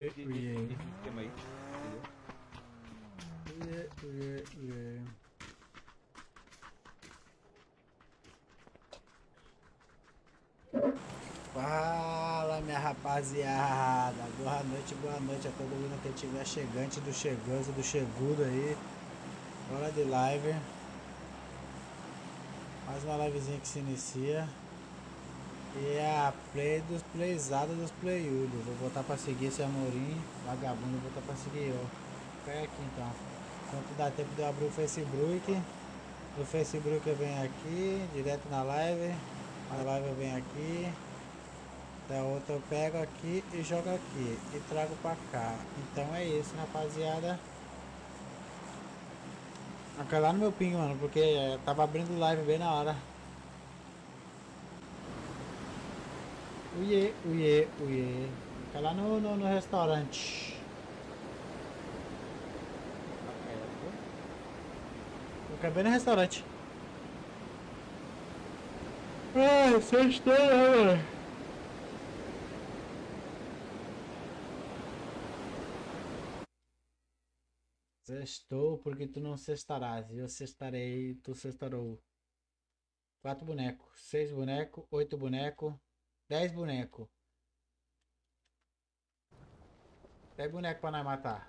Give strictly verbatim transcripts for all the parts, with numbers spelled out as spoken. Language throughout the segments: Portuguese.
desse, desse sistema aí, entendeu? Fala, minha rapaziada, boa noite, boa noite a todo mundo que estiver chegante, do chegoso, do chegudo aí. Hora de live. Mais uma livezinha que se inicia. E é a play dos playzados dos playudos. Vou botar pra seguir esse Amorim, vagabundo, vou botar pra seguir eu. Cai aqui então. Enquanto dá tempo de eu abrir o Facebook. Do Facebook eu venho aqui, direto na live. A live eu venho aqui. Da outra eu pego aqui e jogo aqui e trago pra cá. Então é isso, rapaziada. Aqui lá no meu ping, mano, porque é, tava abrindo live bem na hora. Uiê, uiê, uiê. Fica lá no, no, no restaurante. Fica bem no restaurante. Ai, sextou, né, mano? Sextou porque tu não sextarás. Eu sextarei, tu sextarou. Quatro bonecos, seis bonecos, oito bonecos, dez bonecos. Dez bonecos pra nós matar.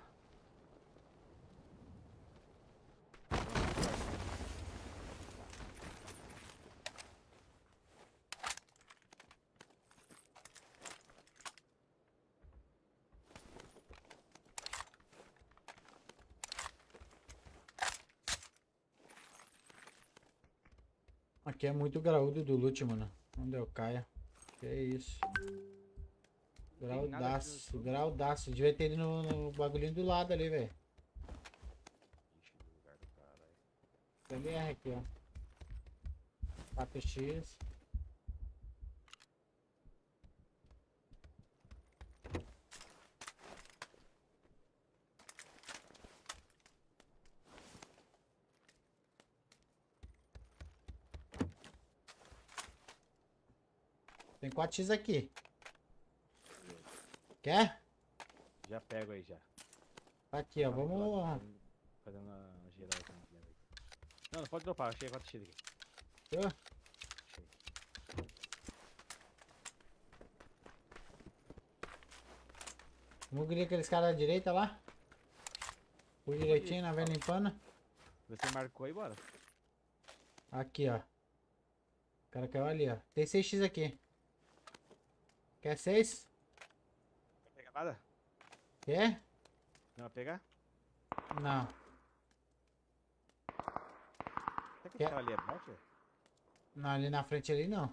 Aqui é muito graúdo do loot, mano. Onde eu caia. Que isso. Graudaço, graudaço. Devia ter ido no, no bagulhinho do lado ali, velho. T R aqui, ó. quatro x. Tem quatro x aqui. Quer? Já pego aí já. Tá aqui, ó. Vamos. Fazendo a geral aqui. Não, não pode dropar, achei quatro x aqui. Eu? Achei. Vamos querer aqueles caras da direita lá. Fui direitinho na velha limpando. Você marcou aí, bora. Aqui, ó. O cara caiu ali, ó. Tem seis x aqui. Quer seis? Não vai pegar nada? Quer? Não vai pegar? Não. Será que Quer? esse cara ali é bot? Não, ali na frente ali não.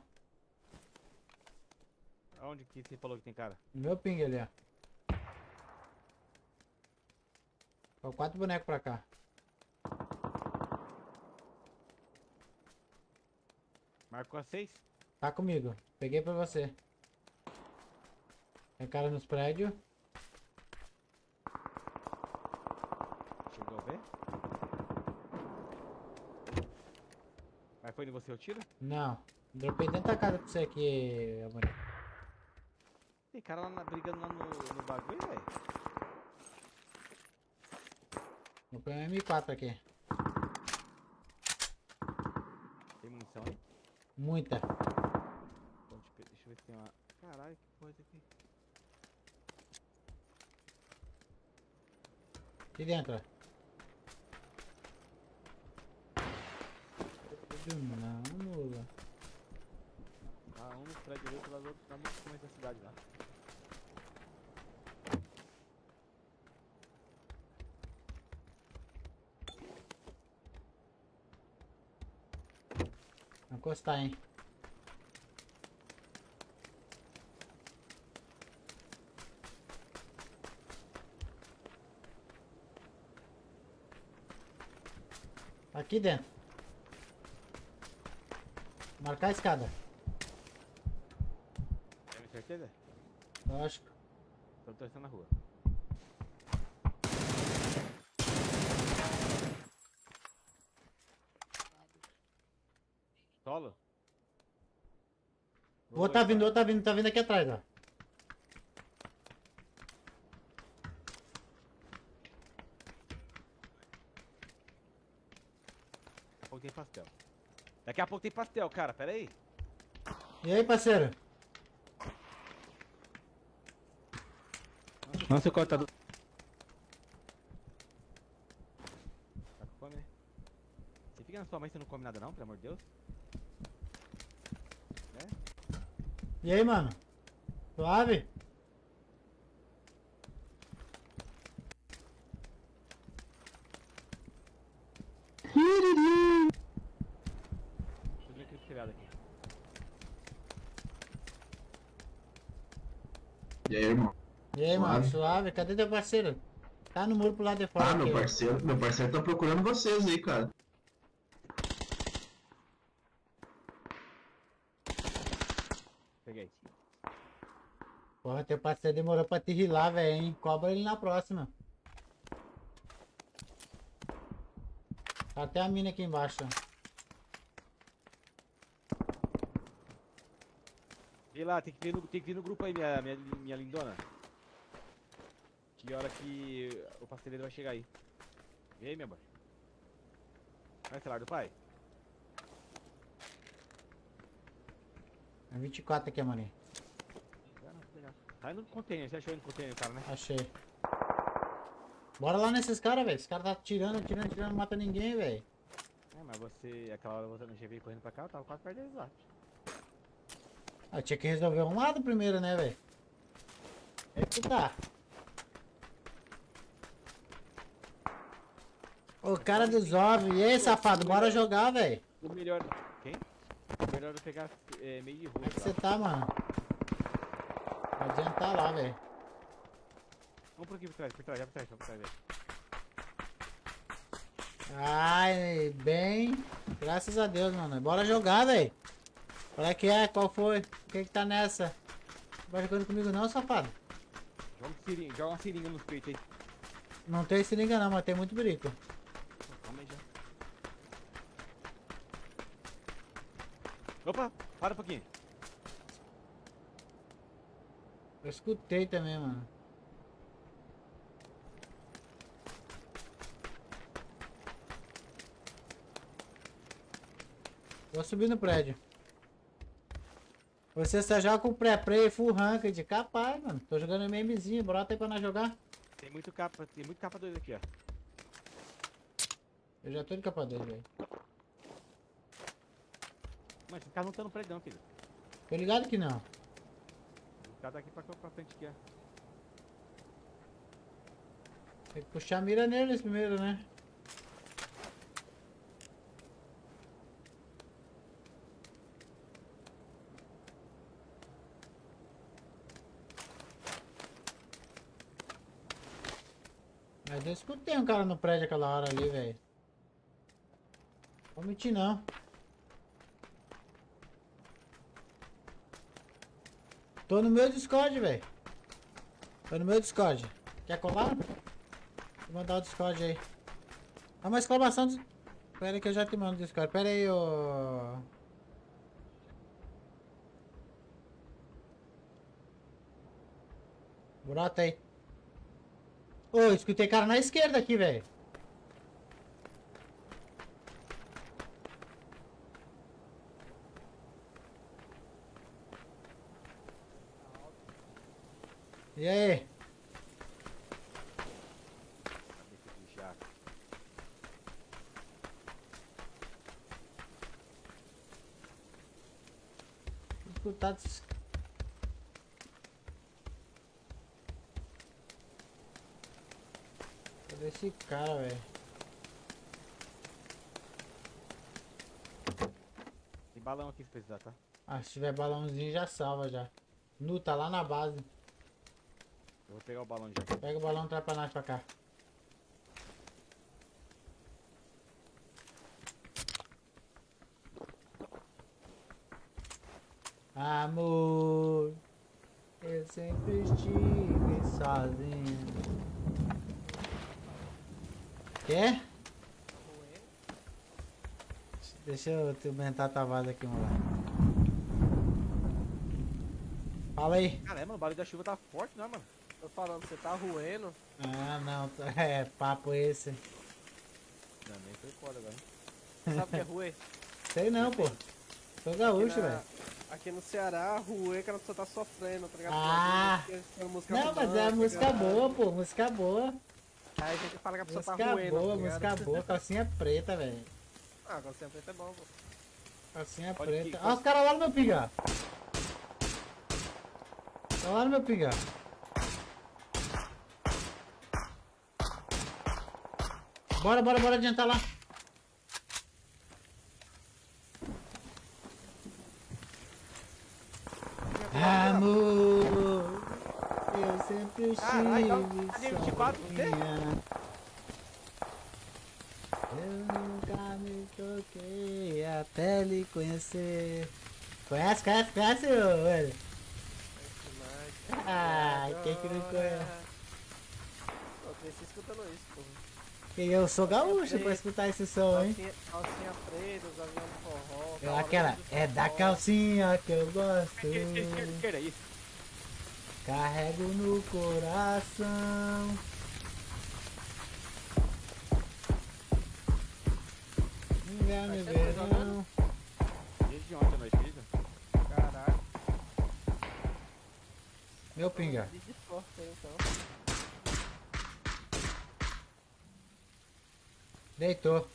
Aonde que você falou que tem cara? No meu ping ali, ó. Só quatro bonecos pra cá. Marcou a seis? Tá comigo. Peguei pra você. Tem cara nos prédios. Chegou a ver? Mas foi em você o tiro? Não. Dropei dentro da casa pra você aqui, amor. Tem cara lá na, brigando lá no, no bagulho, velho. Dropei um M quatro aqui. Tem munição aí? Muita. Então, deixa eu ver se tem uma... Caralho, que porra é isso aqui? Aqui dentro, ó. Não, mula. Ah, um no prédio ali, outro lá do outro, tá no começo da cidade lá. Vou encostar, hein. Aqui dentro. Marcar a escada. Tem certeza? Lógico. Tô torcendo na rua. Solo? O outro tá vindo, o outro tá vindo, tá vindo aqui atrás, ó. pouco tem pastel. Daqui a pouco tem pastel, cara, pera aí. E aí, parceiro? Nossa, o cortador. Tá com fome, né? Você fica na sua mãe, você não come nada não, pelo amor de Deus? É? E aí, mano? Suave? Tudo bem que criado aqui. E aí, irmão? E aí, mano? Suave. Suave? Cadê teu parceiro? Tá no muro pro lado de fora. Ah, meu aqui, ó. parceiro, meu parceiro tá procurando vocês aí, cara. Peguei. Porra, teu parceiro demorou pra te rilar, velho, hein? Cobra ele na próxima. Tá até a mina aqui embaixo, ó. Vê lá, tem que vir no, tem que vir no grupo aí, minha, minha, minha lindona. Que hora que o pasteleiro vai chegar aí. E aí, meu boy? Vai, celular do pai? É vinte e quatro aqui, maninho. Tá indo no container, você achou aí no container, cara, né? Achei. Bora lá nesses caras, velho. Esse cara tá tirando, tirando, tirando, não mata ninguém, velho. É, mas você, aquela hora você não tinha veio correndo pra cá, eu tava quase perto deles lá. Ah, tinha que resolver um lado primeiro, né, velho? É que tá. O cara dos ovos. E aí, safado? Bora jogar, velho. O melhor... Quem? O melhor é pegar é, meio de rua. Como é que lá. você tá, mano? Não adianta lá, velho. Vamos por aqui por trás, por trás, já por trás, já por trás, velho. Ai, bem. Graças a Deus, mano. Bora jogar, velho. Qual é que é? Qual foi? O que que tá nessa? Não vai jogando comigo não, safado? Joga, um seringa, joga uma seringa nos peitos aí. Não tem seringa não, mas tem muito berico. Calma aí já. Opa, para um pouquinho. Eu escutei também, mano. Vou subir no prédio. Você só joga com pré-play full ranked. Capaz, mano. Tô jogando memezinho. Brota aí pra nós jogar. Tem muito capa, tem muito capa dois aqui, ó. Eu já tô de capa dois, velho. Mano, esses caras não estão no prédio não, filho. Tô ligado que não. Os caras tá aqui pra, pra frente aqui, ó. Tem que puxar a mira neles primeiro, né? Mas eu escutei um cara no prédio aquela hora ali, velho. Vou mentir não. Tô no meu Discord, velho. Tô no meu Discord. Quer colar? Vou mandar o Discord aí. É uma exclamação de... Pera aí que eu já te mando o Discord. Pera aí, ô... Brota aí. Ô, escutei cara na esquerda aqui, velho. E aí? Cadê esse bichaco? Escutado esses... Cadê esse cara, velho? Tem balão aqui se precisar, tá? Ah, se tiver balãozinho já salva já. Nu, tá lá na base. Eu vou pegar o balão já. Pega o balão e traz pra nós pra cá. Amor, eu sempre estive sozinho. Quer? Deixa eu te aumentar a tua voz aqui, moleque. Fala aí. Caramba, o barulho da chuva tá forte, né, mano? Tô falando, você tá roendo. Ah, não, é papo esse. Não, nem foi foda agora. Sabe o que é ruê? Sei não, pô. Sou gaúcho, Aqui na- velho. Aqui no Ceará, ruê que a pessoa tá sofrendo, tá ligado? Ah. Música- música Não, mas é romântica, música boa, pô. Música boa. Aí a gente fala que a pessoa tá Música ruendo, boa, tá ligado? música boa. Calcinha preta, velho. Ah, agora sempre é bom, pô. Calcinha Pode preta. que- Olha os caras lá no meu pinga. Tá lá no meu pinga. Bora, bora, bora adiantar lá. Amor, eu sempre estive Caralho, então, cadê vinte e quatro, você? sozinha. Eu nunca me toquei até lhe conhecer. Conhece, conhece, conhece, ô, velho? Ah, quem que não conhece? Eu cresci escutando isso, pô. E eu sou gaúcho pra escutar esse som, hein? Calcinha, calcinha preta, os aviões do forró. É calcinha aquela, do é da forró. calcinha que eu gosto. Esquerda, esquerda, esquerda, isso. Carrego no coração. Inverno e Mas você tá verão. Desde ontem à noite, filho. Caralho. Meu pinga. De forte aí, então. Deitou.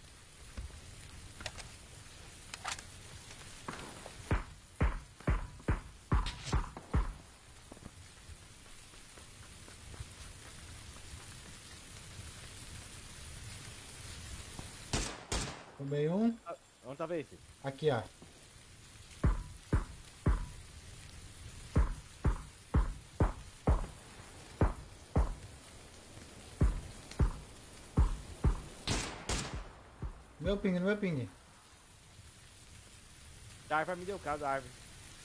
Tomei um. Onde tava esse? Aqui, ó. Meu ping, no meu ping. Da árvore me deu caso da árvore.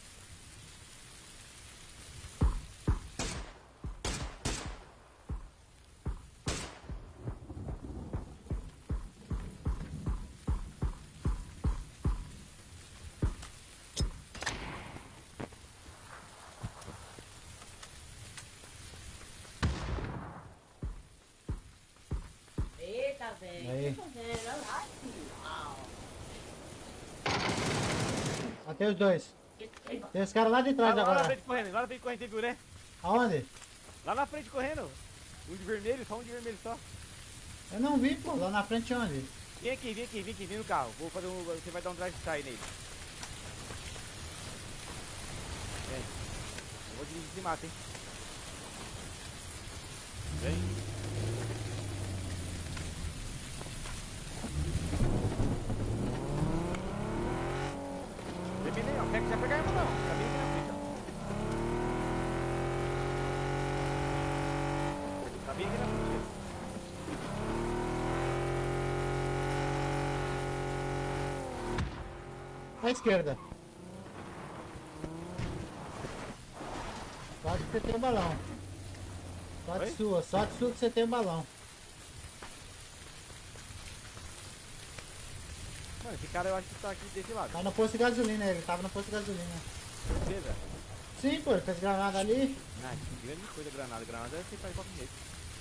Eita, velho. Aí. O que tá fazendo? Olha lá, filho. Ó, tem os dois. Tem os caras lá de Lá, trás lá na agora. frente correndo, lá na frente correndo, você viu, né? Aonde? Lá na frente correndo. Um de vermelho, só um de vermelho só. Eu não vi, pô. Lá na frente onde? Vem aqui, vem aqui, vem aqui, vem no carro. Vou fazer um. Você vai dar um drive style nele. Vem. Eu vou dirigir de mata, hein? Vem. Terminei, ó. Pega, já pega a arma não. Tá bem aqui na frente, ó. Tá bem aqui na frente. À esquerda. Sorte que você tem um balão. Sorte Oi? sua, sorte sua que você tem um balão. Mano, esse cara eu acho que tá aqui desse lado. Tá no posto de gasolina, ele tava no posto de gasolina. Certeza? Sim, pô, ele fez granada ali. Ah, que grande coisa, granada. Granada você faz qualquer jeito.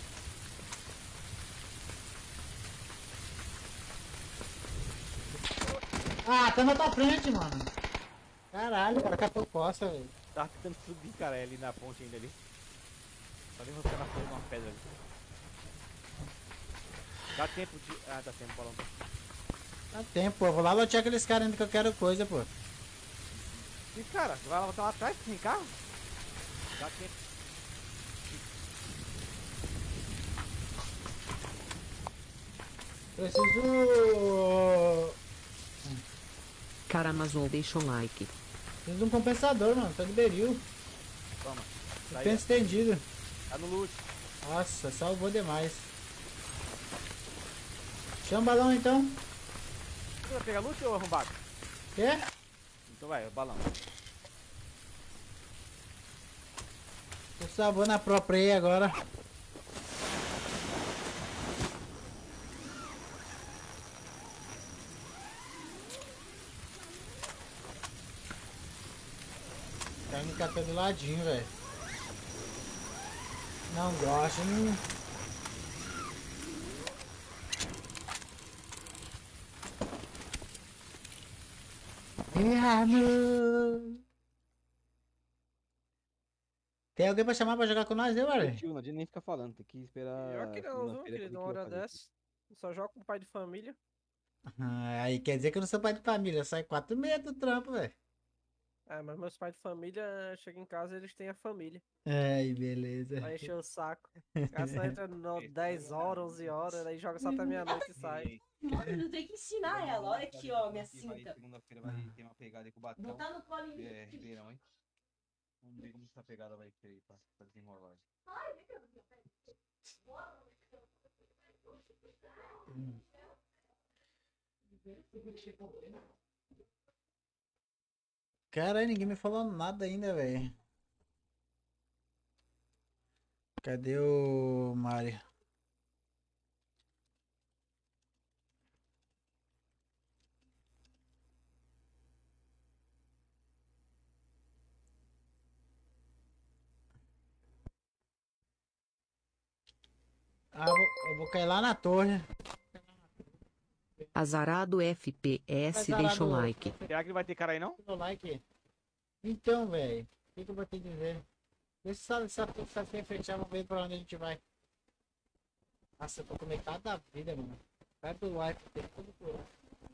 Ah, tá na tua frente, mano. Caralho, o cara catou costa, velho. Tava tentando subir, cara, ali na ponte ainda ali. Só nem você na porra de uma pedra ali. Dá tempo de. Ah, dá tempo, balão. Dá tempo, pô. Vou lá lotear aqueles caras ainda que eu quero coisa, pô. E cara, você vai lá botar lá atrás sem carro? Dá tempo. Preciso. Karamazov deixa um like. Preciso de um compensador, mano. Tô de beril. Toma. Tá aí, Penso estendido. ó. Tá no loot. Nossa, salvou demais. Chama o balão então. Você vai pegar loot ou arrombado? Quer? Então vai, o balão. Eu só vou na própria aí agora. Tá me catando do ladinho, velho. Não gosto, não. Errado. Tem alguém pra chamar pra jogar com nós, né, mano? Tio, não adianta nem ficar falando, tem que esperar. Pior que não, viu, segunda-feira que querido? ele Uma vai hora fazer aqui. dessa. Só joga com pai de família. Ah, aí quer dizer que eu não sou pai de família, eu saio quatro meses do trampo, velho. Ah, mas meus pais de família chegam em casa e eles têm a família. Ai, beleza. Vai encher o saco. O cara só entra no dez horas, onze horas, aí joga só até meia-noite e sai. Mano, tem que ensinar ela. Olha aqui, ó, minha cinta. Segunda-feira vai ter uma pegada aí com o Batão. Botar no colo em É, Ribeirão, hein? Vamos ver como essa pegada vai ter aí pra, pra desenrolar. Caralho, ninguém me falou nada ainda, velho. Cadê o Mário? Ah, eu vou, eu vou cair lá na torre. Azarado F P S, Azarado. deixa o like. Será que não vai ter cara aí não? Dá o like. Então, velho, o que, que eu vou te dizer? Vê se essa essa tá sem fechar, vamos ver pra onde a gente vai. Nossa, eu tô com metade da vida, mano. Perto do wife, tem tudo por lá.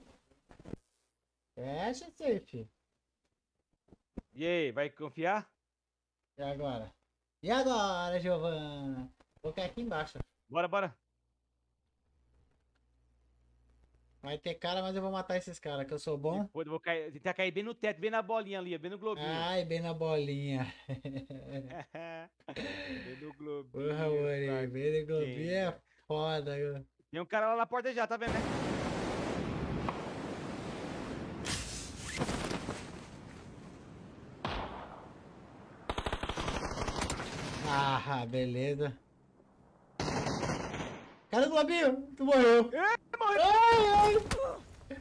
Fecha, safe. E aí, vai confiar? E agora? E agora, Giovana? Vou cair aqui embaixo. Bora, bora. Vai ter cara, mas eu vou matar esses caras, que eu sou bom. Depois eu vou cair, tentar cair bem no teto, bem na bolinha ali, ó, bem no globinho. Ai, bem na bolinha. Bem no globinho. Porra, Mori, sabe? bem no globinho é foda, viu? Tem um cara lá na porta já, tá vendo, né? Ah, beleza. Cara do globinho, tu morreu. É, morreu. Ai, ai.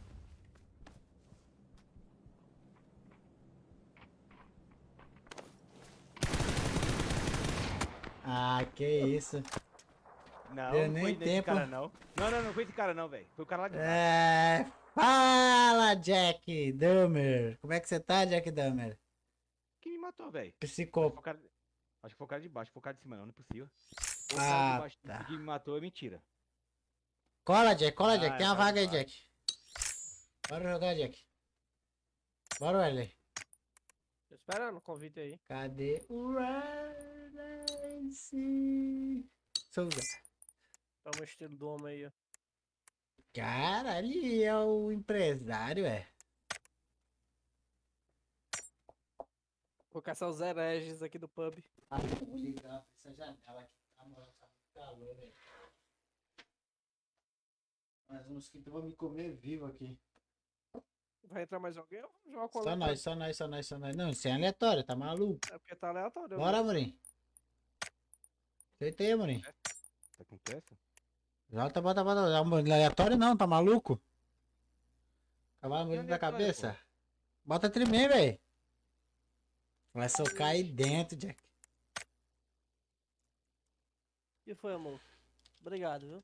Ah, que isso. Não, Deu não nem foi nesse tempo. cara não. Não, não, não foi esse cara não, velho. Foi o cara lá de trás. É, fala, Jack Dahmer. Como é que você tá, Jack Dahmer? Que me matou, velho. Acho que Psicopata. foi o cara- Acho que foi o cara de baixo, foi o cara de cima não, não é possível. O cara Ah, de baixo tá. que me matou é mentira. Cola, Jack, cola, Jack. Ah, Tem uma tá vaga aí, de baixo. Jack. Bora jogar, Jack. Bora, Wesley. Tô esperando o convite aí. Cadê o Wesley? Souza. Toma o estilo do homem aí, ó. Cara, ali é o empresário, é. Vou caçar os hereges aqui do pub. Ah, vou ligar pra essa janela aqui. Tá, mano, tá muito calor, velho. Mas uns mosquitos vão me comer vivo aqui. Vai entrar mais alguém ou joga com Só aleatório? nós, só nós, só nós, só nós. Não, isso é aleatório, tá maluco? É porque tá aleatório. eu Bora, Amorim. Deita aí, Amorim. Tá com pressa? Bota, bota, bota. Aleatório não, tá maluco? Cavalo muito da aleatório, cabeça. Bota tremer, velho. Vai socar aí dentro, Jack. vi. E foi, amor? Obrigado, viu?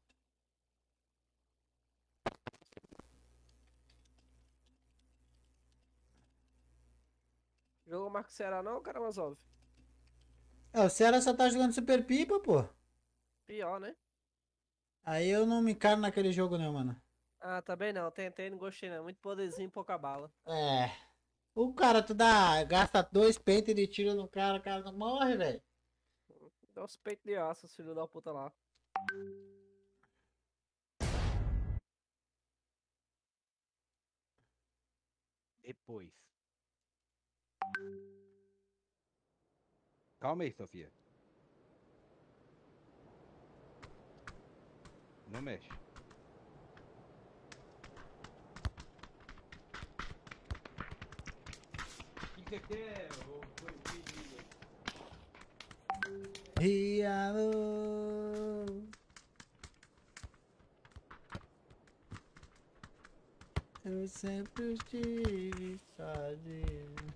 Jogou Marco Ceará não, Karamazov? É, o Ceará só tá jogando Super Pipa, pô. Pior, né? Aí eu não me encaro naquele jogo, não, mano. Ah, também não. Tentei, não gostei não. Muito poderzinho, pouca bala. É. O cara, tu dá, gasta dois pentes de tiro no cara, o cara não morre, velho. Dá os peitos de aço, os filhos da puta lá. Depois. Calma aí, Sofia. Não mexe. O que você quer, ô bandido? Rialo. Eu sempre estive sozinho.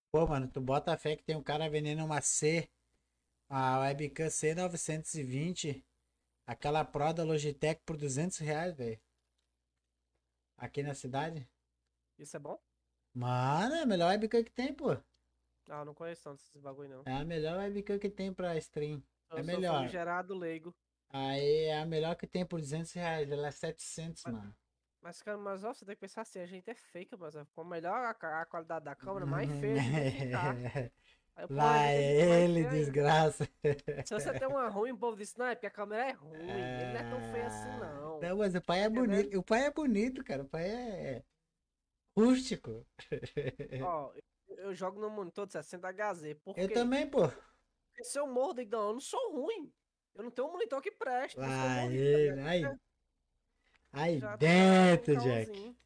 Pô, mano, tu bota fé que tem um cara vendendo uma C, a webcam C novecentos e vinte, aquela Pro da Logitech por duzentos reais, velho. Aqui na cidade. Isso é bom? Mano, é a melhor webcam que tem, pô. Ah, não conheço tanto esses bagulho não. É a melhor webcam que tem pra stream. Eu É sou melhor. famigerado leigo. Aí é a melhor que tem por duzentos reais. Ela é setecentos, Mas- mano. Mas, cara, mas ó, você tem que pensar assim, a gente é fake, mas é, com melhor a, ca- a qualidade da câmera, mais feio a gente vai ficar. Aí, pô, a Lá gente é fica mais ele, feio ainda. desgraça. Se você tem uma ruim, o povo diz, não, é porque a câmera é ruim, ele não é tão feio assim, não. Não, mas o pai é Tá entendendo? bonito. O pai é bonito, cara. O pai é rústico. Ó, eu, eu jogo no monitor de sessenta H Z, por Eu quê? também, pô. Porque se eu morro, então, eu não sou ruim. Eu não tenho um monitor que preste. por isso que eu Lá morri, tá ele. ligado? Aí, aí Já tá dentro, um Jack. caosinho.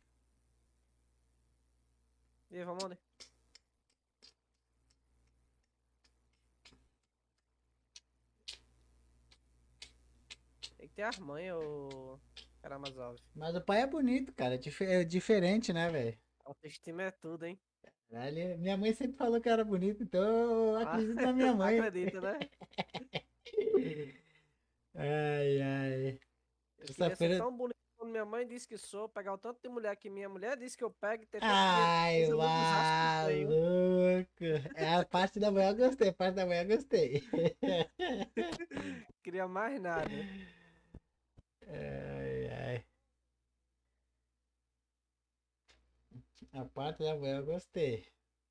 E aí, vamos onde? Tem que ter as manhas, ô Karamazov. Mas o pai é bonito, cara. É dif- é diferente, né, velho? Autoestima é tudo, hein? Caralho, minha mãe sempre falou que eu era bonito, então eu Ah, acredito na minha mãe. Acredita, né? Ai, ai. Eu queria ser Terça-feira. tão bonito quando minha mãe disse que sou, pegar o tanto de mulher que minha mulher disse que eu pego e ter tanto Ai, dinheiro que eu não usasse que eu tenho. maluco. É a parte da manhã eu gostei, a parte da manhã eu gostei. Queria mais nada. Ai, ai. A parte da manhã eu gostei.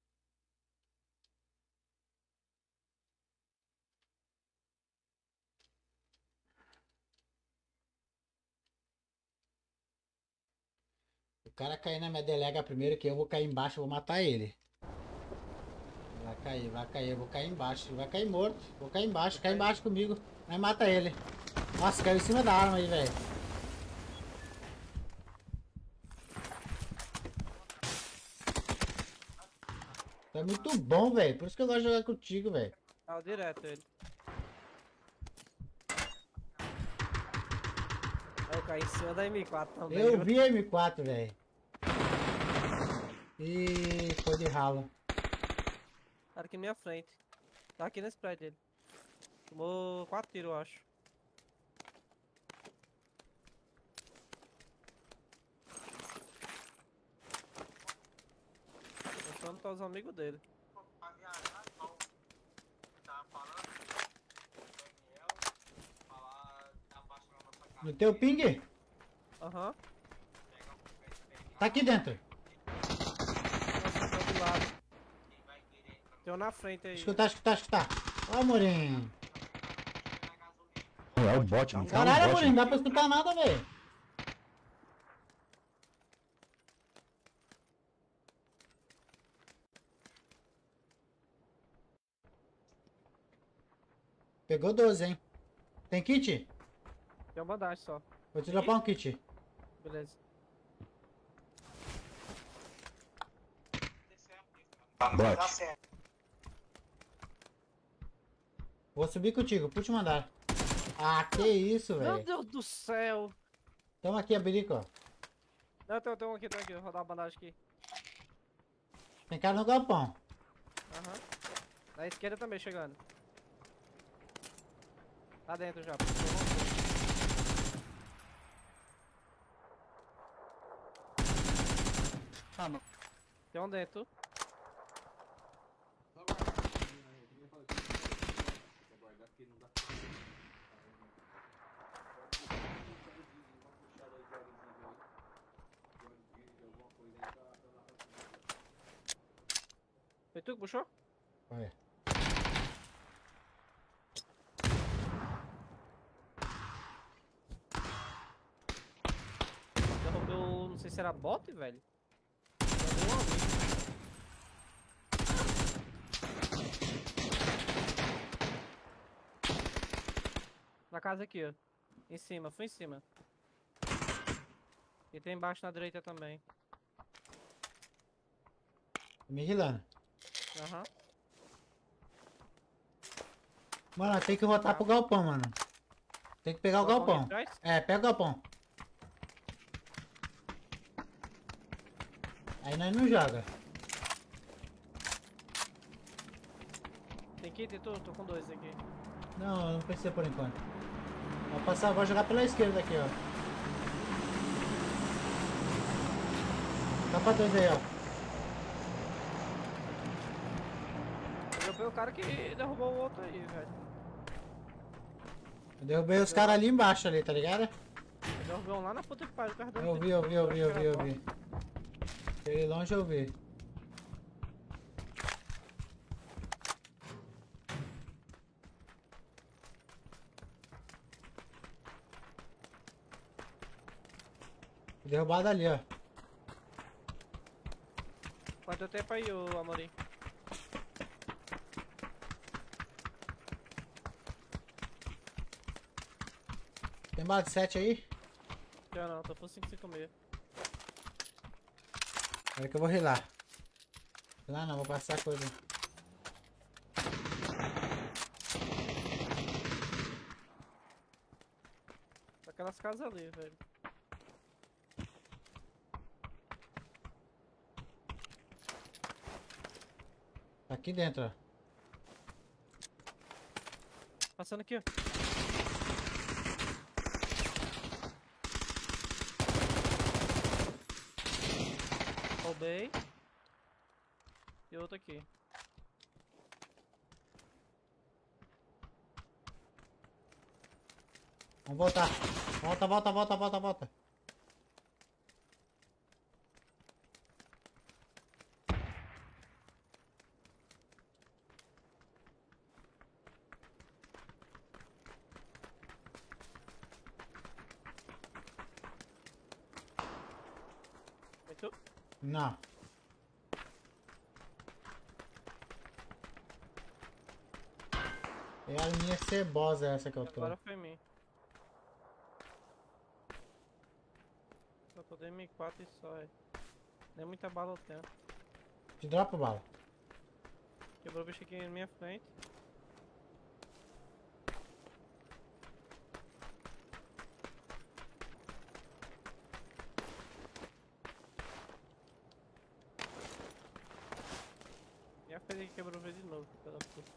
O cara cair na minha delega primeiro que eu vou cair embaixo, eu vou matar ele. Vai cair, vai cair, eu vou cair embaixo. Ele vai cair morto. Vou cair embaixo, cai embaixo comigo. Aí mata ele. Nossa, caiu em cima da arma aí, velho. Tu é muito bom, velho. Por isso que eu gosto de jogar contigo, velho. Tava direto ele. Aí eu caí em cima da M quatro também. Eu viu? vi a M quatro, velho. Ih, foi de ralo. Cara aqui na minha frente. Tá aqui nesse prédio dele. Tomou quatro tiros, eu acho. Mostrando para os amigos dele. No teu ping? Aham. Tá aqui dentro. Nossa, tá do lado. Tem um na frente aí. Escutar, escutar, escutar. Ó, Amorim. É o bot, não fala Caralho, o bot. Amorim, não dá pra escutar nada, velho. Pegou doze, hein? Tem kit? Tem uma bandagem só. Vou te dropar um kit. Beleza. Bot. Vou subir contigo, puxa mandar. Ah, que isso, Meu velho. Deus do céu. Toma aqui a berica, ó. Não, tem, tem um aqui, tem um aqui. Vou rodar a bandagem aqui. Tem cara no galpão. Aham. Da esquerda também chegando. Tá dentro já. Ah, não. Tem um dentro. Foi tu que puxou? Olha. Derrubou, não sei se era bot, velho. Derrubou um amigo. Na casa aqui, ó. Em cima, foi em cima. E tem embaixo na direita também. Me rilando. Aham. Mano, tem que voltar pro galpão, mano. Tem que pegar o Galpão galpão. aqui atrás? É, pega o galpão. Aí nós não joga. Tem kit, tu? Tô com dois aqui. Não, não precisa por enquanto. Vou passar, vou jogar pela esquerda aqui, ó. Tá pra dois aí, ó. Eu derrubei o cara que derrubou o outro aí, velho. Eu derrubei os caras ali embaixo ali, tá ligado? Eu derrubei um lá na puta que pariu, o cara Eu vi, eu vi, eu vi, eu vi, eu vi. Ele longe eu vi. Derrubado ali, ó. Quanto tempo aí, ô Amorim? Tem bala de sete aí? Já não, tô por cinco cinco seis. Agora que eu vou rilar. Lá não, vou passar a coisa. Aquelas casas ali, velho. Tá aqui dentro, ó. Passando aqui, ó. Roubei. E outro aqui. Vamos voltar. Volta, volta, volta, volta, volta. Foi tu? Não. É a linha cebosa essa que eu tô. Agora foi mim. Só tô de M quatro e só, é. Nem muita bala eu tenho. Te dropa bala. Quebrou o bicho aqui na minha frente. Minha frente aqui quebrou o bicho de novo. Pela puta.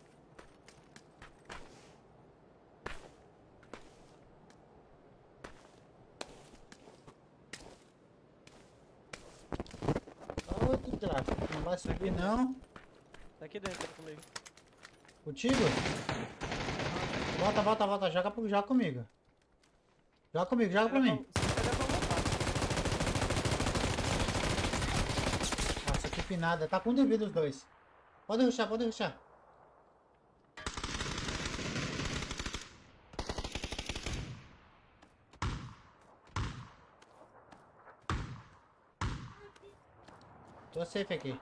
Ô, que tráfico. Não vai subir não. Tá aqui dentro comigo. Contigo? Volta, volta, volta. Joga, pro- joga comigo. Joga comigo, joga pra mim. Se der pra voltar. Nossa, que pinada. Tá com devido os dois. Pode rushar, pode rushar. Tô safe aqui.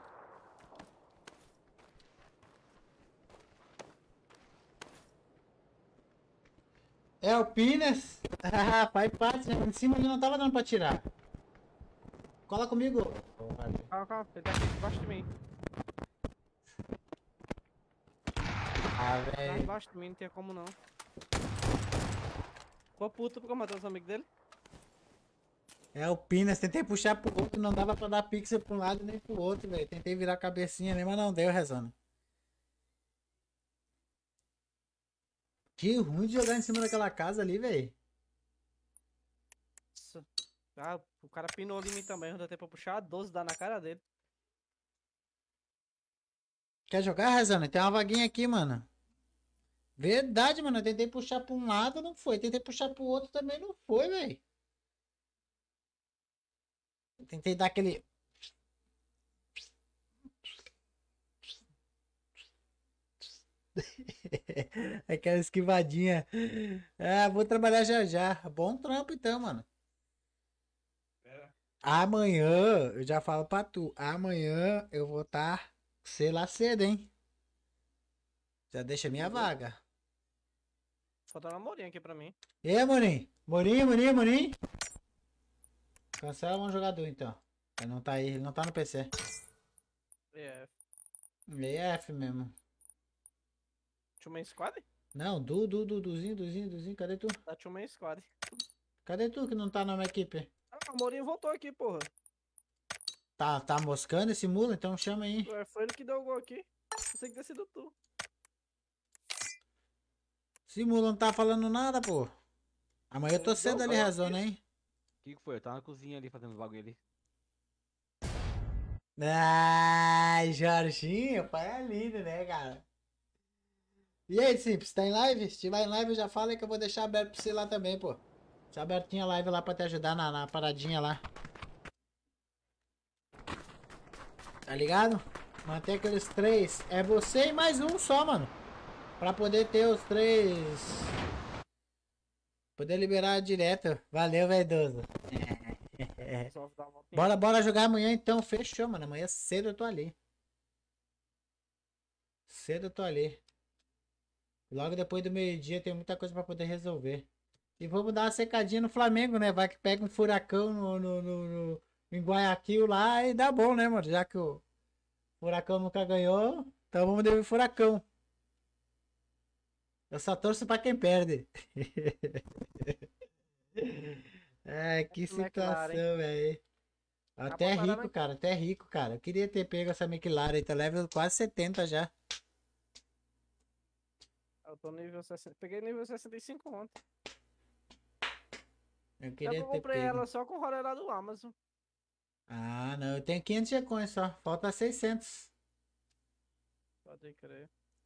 É o Pinas? Ah, faz parte, né? Em cima ele não tava dando pra tirar. Cola comigo. Calma, calma. Ele tá aqui debaixo de mim. Ah, Tá velho. embaixo de mim, não tem como não. Ficou puto porque eu matei os amigos dele. É o Pinas. Tentei puxar pro outro, não dava pra dar pixel pra um lado nem pro outro, velho. Tentei virar a cabecinha ali, mas não deu, rezando. Que ruim de jogar em cima daquela casa ali, velho. Nossa. Ah, o cara pinou ali em mim também. Não deu tempo pra puxar. doze dá na cara dele. Quer jogar, rezando? Tem uma vaguinha aqui, mano. Verdade, mano. Eu tentei puxar pra um lado, não foi. Tentei puxar pro outro, também não foi, velho. Tentei dar aquele... Aquela esquivadinha. Ah, vou trabalhar já já. Bom trampo então, mano. Amanhã, eu já falo pra tu. Amanhã eu vou estar, sei lá, cedo, hein? Já deixa minha vaga. Faltou uma morinha aqui pra mim. E aí, Morim? Morim, Morim, Morim? Cancela um jogador então. Ele não tá aí, ele não tá no P C. É. E F mesmo. Two Man Squad? Não, Du, Du, Du, Duzinho, Duzinho, Duzinho, cadê tu? Tá Two Man Squad. Cadê tu que não tá na minha equipe? Ah, o Morinho voltou aqui, porra. Tá, tá moscando esse mula? Então chama aí. Ué, foi ele que deu o gol aqui. Pensei que ter sido tu. Simula não tá falando nada, pô. Amanhã eu tô cedo ali, Razona, hein? O que que foi? Eu tava na cozinha ali fazendo os bagulho ali. Ai, Jorginho, pai é lindo, né, cara? E aí, Simples, tá em live? Se tiver em live, já fala aí que eu vou deixar aberto pra você lá também, pô. Deixa abertinha a live lá pra te ajudar na, na paradinha lá. Tá ligado? Manter aqueles três. É você e mais um só, mano. Pra poder ter os três. Poder liberar direto. Valeu, vaidoso. Só dar uma voltinha. Bora, bora jogar amanhã então. Fechou, mano. Amanhã cedo eu tô ali. Cedo eu tô ali. Logo depois do meio-dia tem muita coisa pra poder resolver. E vamos dar uma secadinha no Flamengo, né? Vai que pega um furacão no, no, no, no- em Guayaquil lá e dá bom, né, mano? Já que o furacão nunca ganhou, então vamos dar o furacão. Eu só torço pra quem perde. É, que McLaren. situação, velho. Até botaram rico, na- cara. Até rico, cara. Eu queria ter pego essa McLaren aí. Tá level quase setenta já. Eu tô nível sessenta. Peguei nível sessenta e cinco ontem. Eu Só que queria eu ter comprei pego. ela só com o rolê lá do Amazon. Ah, não. Eu tenho quinhentos G-Coins só. Falta seiscentos. Pode crer.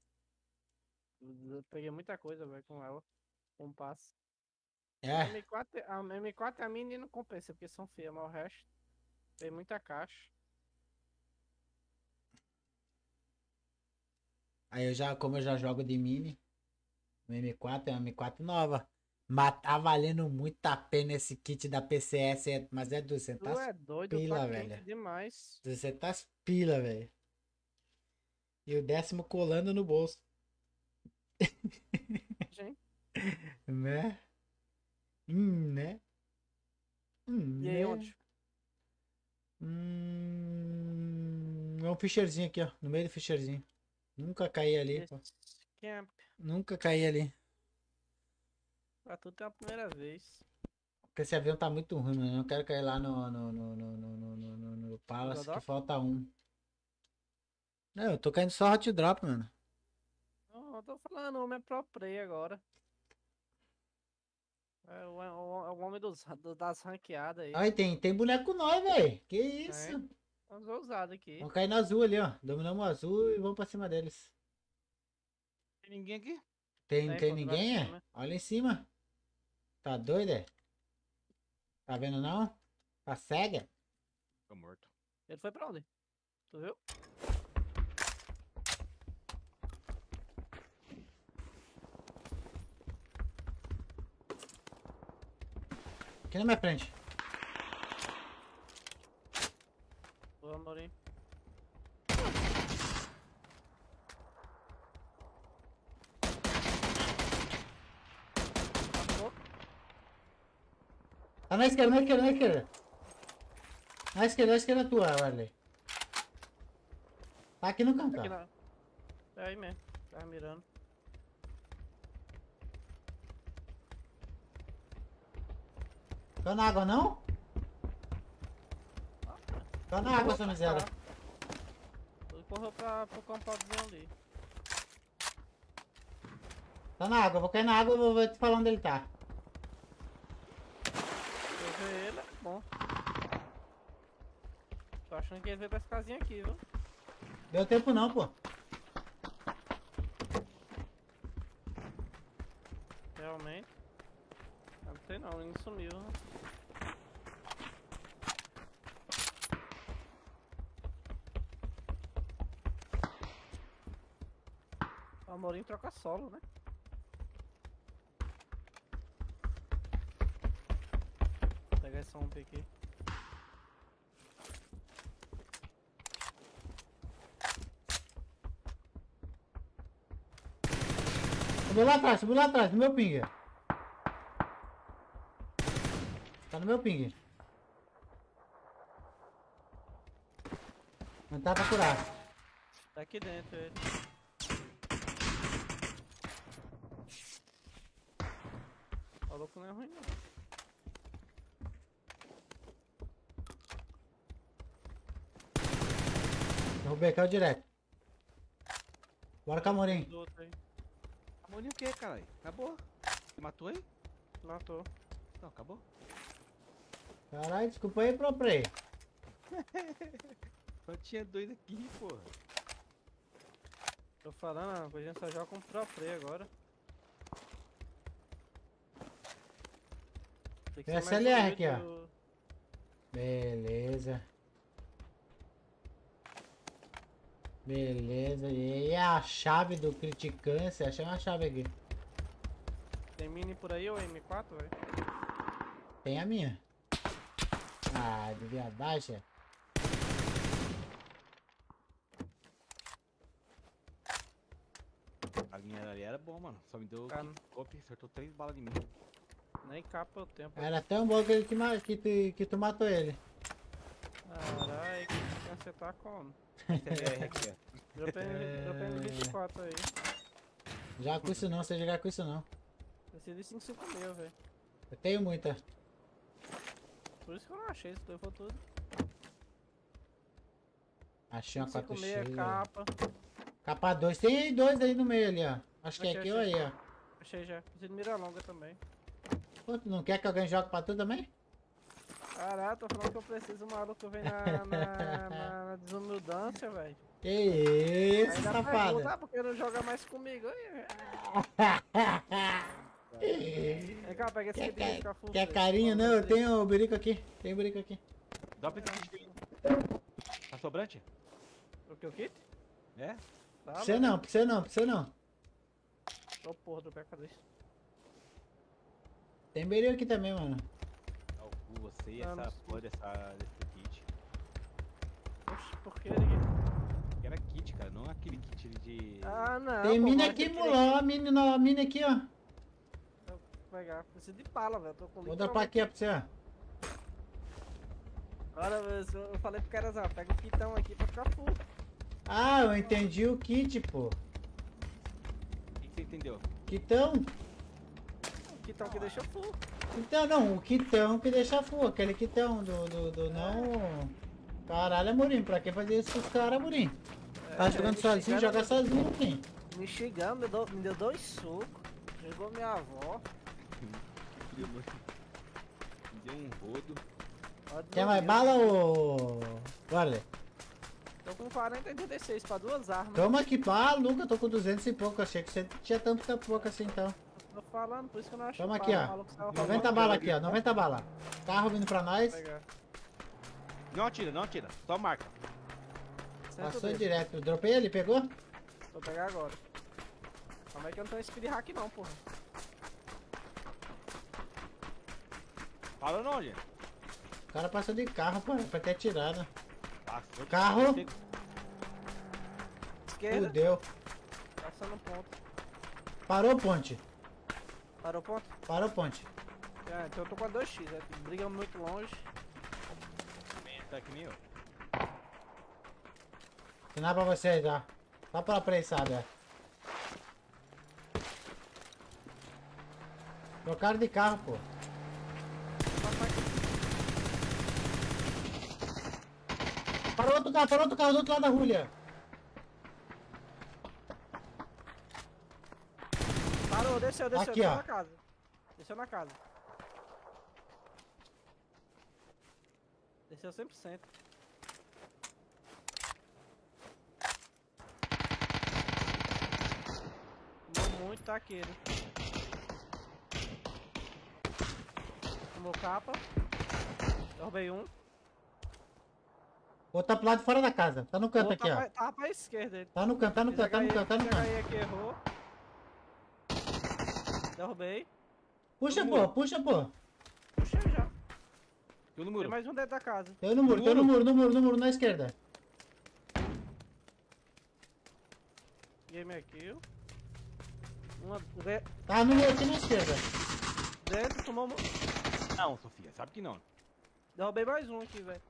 Eu peguei muita coisa, velho, com ela. Com passe. A É. M quatro, a M quatro e a Mini não compensa, porque são feias, mas o resto tem muita caixa. Aí eu já, como eu já jogo de mini, o M quatro é uma M quatro nova. Mas tá valendo muito a pena esse kit da P C S, é- mas é Tu duzentas é doido, pila, tá velho. quente demais. duzentas pila, velho. E o décimo colando no bolso, Gente. né? Hum, né? Hum, E aí, né? onde? Hum, é um fischerzinho aqui, ó. No meio do fischerzinho. Nunca caí ali, pô. Esse camp. Nunca caí ali. Pra tu tem a primeira vez. Porque esse avião tá muito ruim, mano. Eu não quero cair lá no, no, no, no, no, no, no, no- no Palace, que Godok? falta um. Não, eu tô caindo só hot drop, mano. Não, eu tô falando, o homem é pro play agora. É o, é o, é o homem dos, do- das ranqueadas aí. Aí tem, tem boneco nós, velho. Que isso? Tem. Os ousados aqui. Vamos cair no azul ali, ó. Dominamos o azul e vamos pra cima deles. Tem ninguém aqui? Tem, Tem, tem pô, ninguém, lá em é? cima. Olha em cima. Tá doido, é? Tá vendo não? Tá cega? Tô morto. Ele foi pra onde? Tu viu? Aqui na minha frente. O Amorim. Acabou. Tá na esquerda, na esquerda, na esquerda. Na esquerda, na esquerda tua, Warley. Tá aqui no canto, Aqui ó. na... É aí mesmo. Tava mirando. Tá na água, não? Tá na água, essa miséria. Ele correu pra, pro compadinho ali. Tá na água, eu vou cair na água e vou vou te falar onde ele tá. Eu ver ele, é bom. Tô achando que ele veio pra essa casinha aqui, viu? Deu tempo não, pô. Realmente. Não sei não, ele sumiu. Né? O Amorim troca solo, né? Vou pegar esse omp aqui. Subiu lá atrás, subiu lá atrás, no meu ping. Tá no meu ping. Não tá pra curar. Tá aqui dentro ele. O louco não é ruim não. Derrubei, caiu direto. Bora, Camorim. Do outro aí. Morri o que, caralho? Acabou? Você matou ele? Matou. Não, acabou. Caralho, desculpa aí, pro play. Só tinha dois aqui, porra. Tô falando, a gente só joga com pro play agora. Tem que Tem ser mais S L R bonito aqui, ó. do- Beleza. Beleza. E aí a chave do criticância. Achei uma chave aqui. Tem mini por aí ou M quatro, velho? Tem a minha. Ah, de viadagem. A linha ali era bom, mano. Só me deu Cara. copy, acertou três balas de mim. Nem capa o tempo. Era tão bom que, ele te ma- que, tu, que tu matou ele. Caralho, que você tá como? S L R aqui, ó. Dropei dropei no vinte e quatro aí. Joga com isso não, você jogar com isso não. Esse de cinco cinco mil, velho. Eu tenho muita. Por isso que eu não achei, isso levou tudo. Achei uma quatro cinco cinco x. mil, capa. Capa dois. Tem aí dois aí no meio ali, ó. Acho que é Achei, aqui ou achei. aí, ó. Achei já. Preciso de mira longa também. Pô, tu não quer que alguém jogue pra tu também? Caralho, tô falando que eu preciso, o maluco vem na, na, na, na desumildância, velho. Que isso, Ainda safada. pergunta, ah, porque não joga mais comigo. Aí, vem cá, pega esse Quer, aqui pra ca- ficar full. quer play. carinho? Vamos Não, eu ver. tenho o birico aqui. Tem o birico aqui. Dropa esse kit aí. Tá sobrante? O que, o kit? É? Tá, Pra você velho. não, pra você não, pra você não. Ô porra, do pé, cadê isso? Tem birico aqui também, mano. Ao cu, você e Ah, essa não. porra dessa, desse kit. Oxi, por que ele... Que era kit, cara, não aquele kit de... Ah, não. Tem pô, mina mas aqui, aquele mulher. Ó, a mina, ó, a mina aqui, ó. Vou pegar. Preciso de bala, velho. Tô com Vou dropar aqui, ó, pra você, ó. Olha, eu eu falei pro cara, ó, pega o kitão aqui pra ficar full. Ah, eu entendi o kit, pô. O que, que você entendeu? Kitão? O kitão que deixa full. Então, não, o kitão que deixa full. Aquele kitão do, do, do não... Caralho, Amorim, pra que fazer isso com os caras, Amorim? Tá jogando me sozinho, xingando, joga sozinho, Amorim. Me xingando, me, deu- me deu dois socos. Jogou minha avó. Me deu um rodo. Ó, Quer mais dormiu. bala ou... Olha, Tô com quarenta e oitenta e seis pra duas armas. toma aqui, pá, Luca, eu tô com duzentos e pouco. Achei que você tinha tanto tão pouco assim, então. Tô falando, por isso que eu não acho Toma bala, aqui, o ó. maluco saiu noventa roubando. bala aqui, ó, noventa bala. Carro vindo pra nós. Vou pegar. Não atira, não atira. Só marca. Senta Passou dele. direto. Dropei ele, pegou? Vou pegar agora. Calma aí que eu não tenho speed hack não, porra. Parou não, gente. O cara passou de carro, pô, pra ter atirado. Passou. Carro. Esquerda, Fudeu. passando ponto. Parou, ponte. Parou ponto? Parou, ponte. É, então eu tô com a dois x, é, briga muito longe. Tá que nem eu. Ensinar pra vocês, ó. Só pela prensada. Trocaram de carro, pô. Parou outro carro, parou outro carro do outro lado da rua. Parou, desceu, desceu, Aqui, desceu ó. na casa. Desceu na casa. Desceu cem por cento. Tomou muito taqueiro. Tomou capa. Derrubei um. Outro tá pro lado de fora da casa. Tá no canto Outro aqui, ó. tava, tava pra esquerda ele. Tá no canto, tá no canto, tá no canto, tá no Esse canto. aí aqui errou. Derrubei. Puxa, pô, puxa, pô. Puxei já. Eu no Tem muro. mais um dentro da casa. Tô no muro, tô no muro, no muro, no muro, na esquerda. Game kill. Uma de- Tá no muro aqui na esquerda. dentro, tomou. mu- Não, Sofia, sabe que não. Derrubei mais um aqui, velho.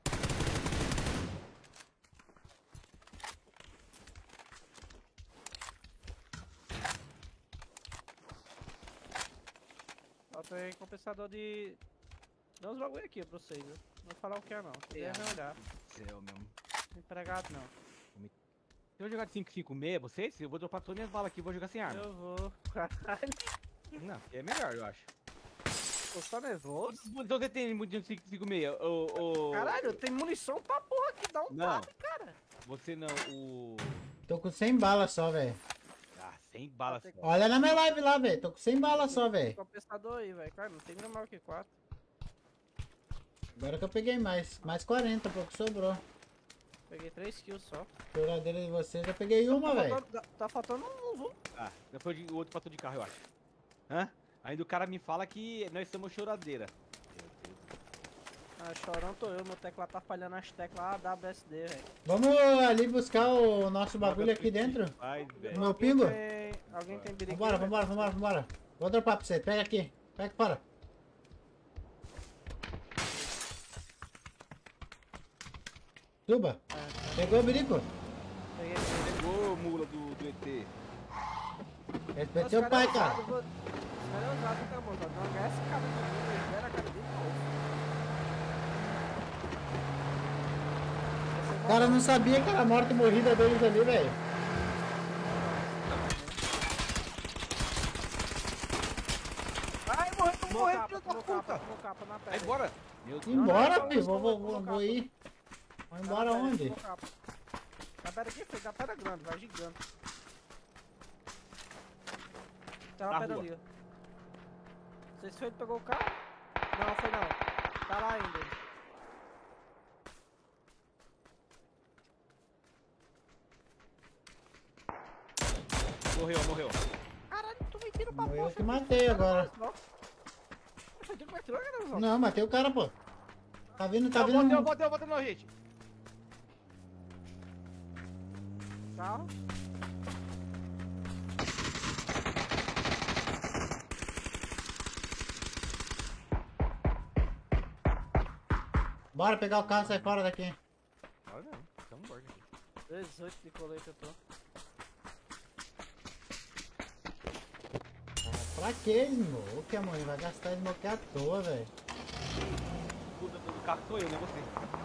Ó, tem compensador de. Dá uns bagulho aqui pra vocês, viu? Não vou falar o que é não. Se quiser, É. vai olhar. Céu mesmo. Empregado não. Você vai jogar de cinco cinco seis, vocês? Eu vou dropar todas minhas balas aqui e vou jogar sem arma. Eu vou. Caralho. Não, é melhor, eu acho. Tô só nervoso. Então você tem muito de cinco cinco seis, o... o... Caralho, tem munição pra porra aqui, dá um Não. tap, cara. Você não, o... Tô com cem balas só, velho. Ah, sem balas só. Olha na minha live lá, velho. Tô com cem balas só, velho. Compensador aí, velho. Cara, não tem mira maior que quatro. Agora que eu peguei mais. Mais quarenta, pouco sobrou. Peguei três kills só. Choradeira de vocês, eu peguei uma, tá, velho. faltando, tá faltando um, viu? Ah, depois de- o outro passou de carro, eu acho. Hã? Ainda o cara me fala que nós somos choradeira. Ah, chorão tô eu, meu teclado tá falhando as teclas A W S D, velho. Vamos ali buscar o nosso bagulho aqui dentro. Vai, velho. Meu pingo? Tem... Alguém tem biriquinho? Vambora, vambora, vambora, vambora. Vou dropar pra você. Pega aqui. Pega para. Suba. Pegou o birico? Peguei. Pegou, mula do, do E T. Respeita Nossa, seu cara pai, é cara. ousado, vou- Esse cara é ousado, hein, Camão? Tá dando essa cara de mim, ele gera a cara dele, O cara não sabia que era a morte e morrida deles ali, velho. Ai, morreu, tô Tomou morrendo, capa, filho da tomou capa, puta. tomou capa na Vai perna. embora. Meu Deus. Embora, não, filho. não, Vou, vou, não, vou, não, vou não. ir. Vou Tá embora na perna, onde? tomou capa. A pedra aqui, filho, da pedra grande, vai gigante. Tá Na uma pedra rua. ali, ó. Não sei se foi ele que pegou o carro. Não, foi não. Tá lá ainda. ele. Morreu, morreu. Caralho, tu me tira pra Eu porra. que matei agora. Foi tu que me tirou, cara? Não, matei o cara, pô. Tá vindo, tá Eu vindo. botei, eu botei, eu botei no gente. Carro. Bora pegar o carro e sair fora daqui. Olha não, estamos mortos aqui. dezoito de colete eu tô. Pra que smoke, amor? Vai gastar smoke à toa, velho. Puta, do carro sou eu, não é você.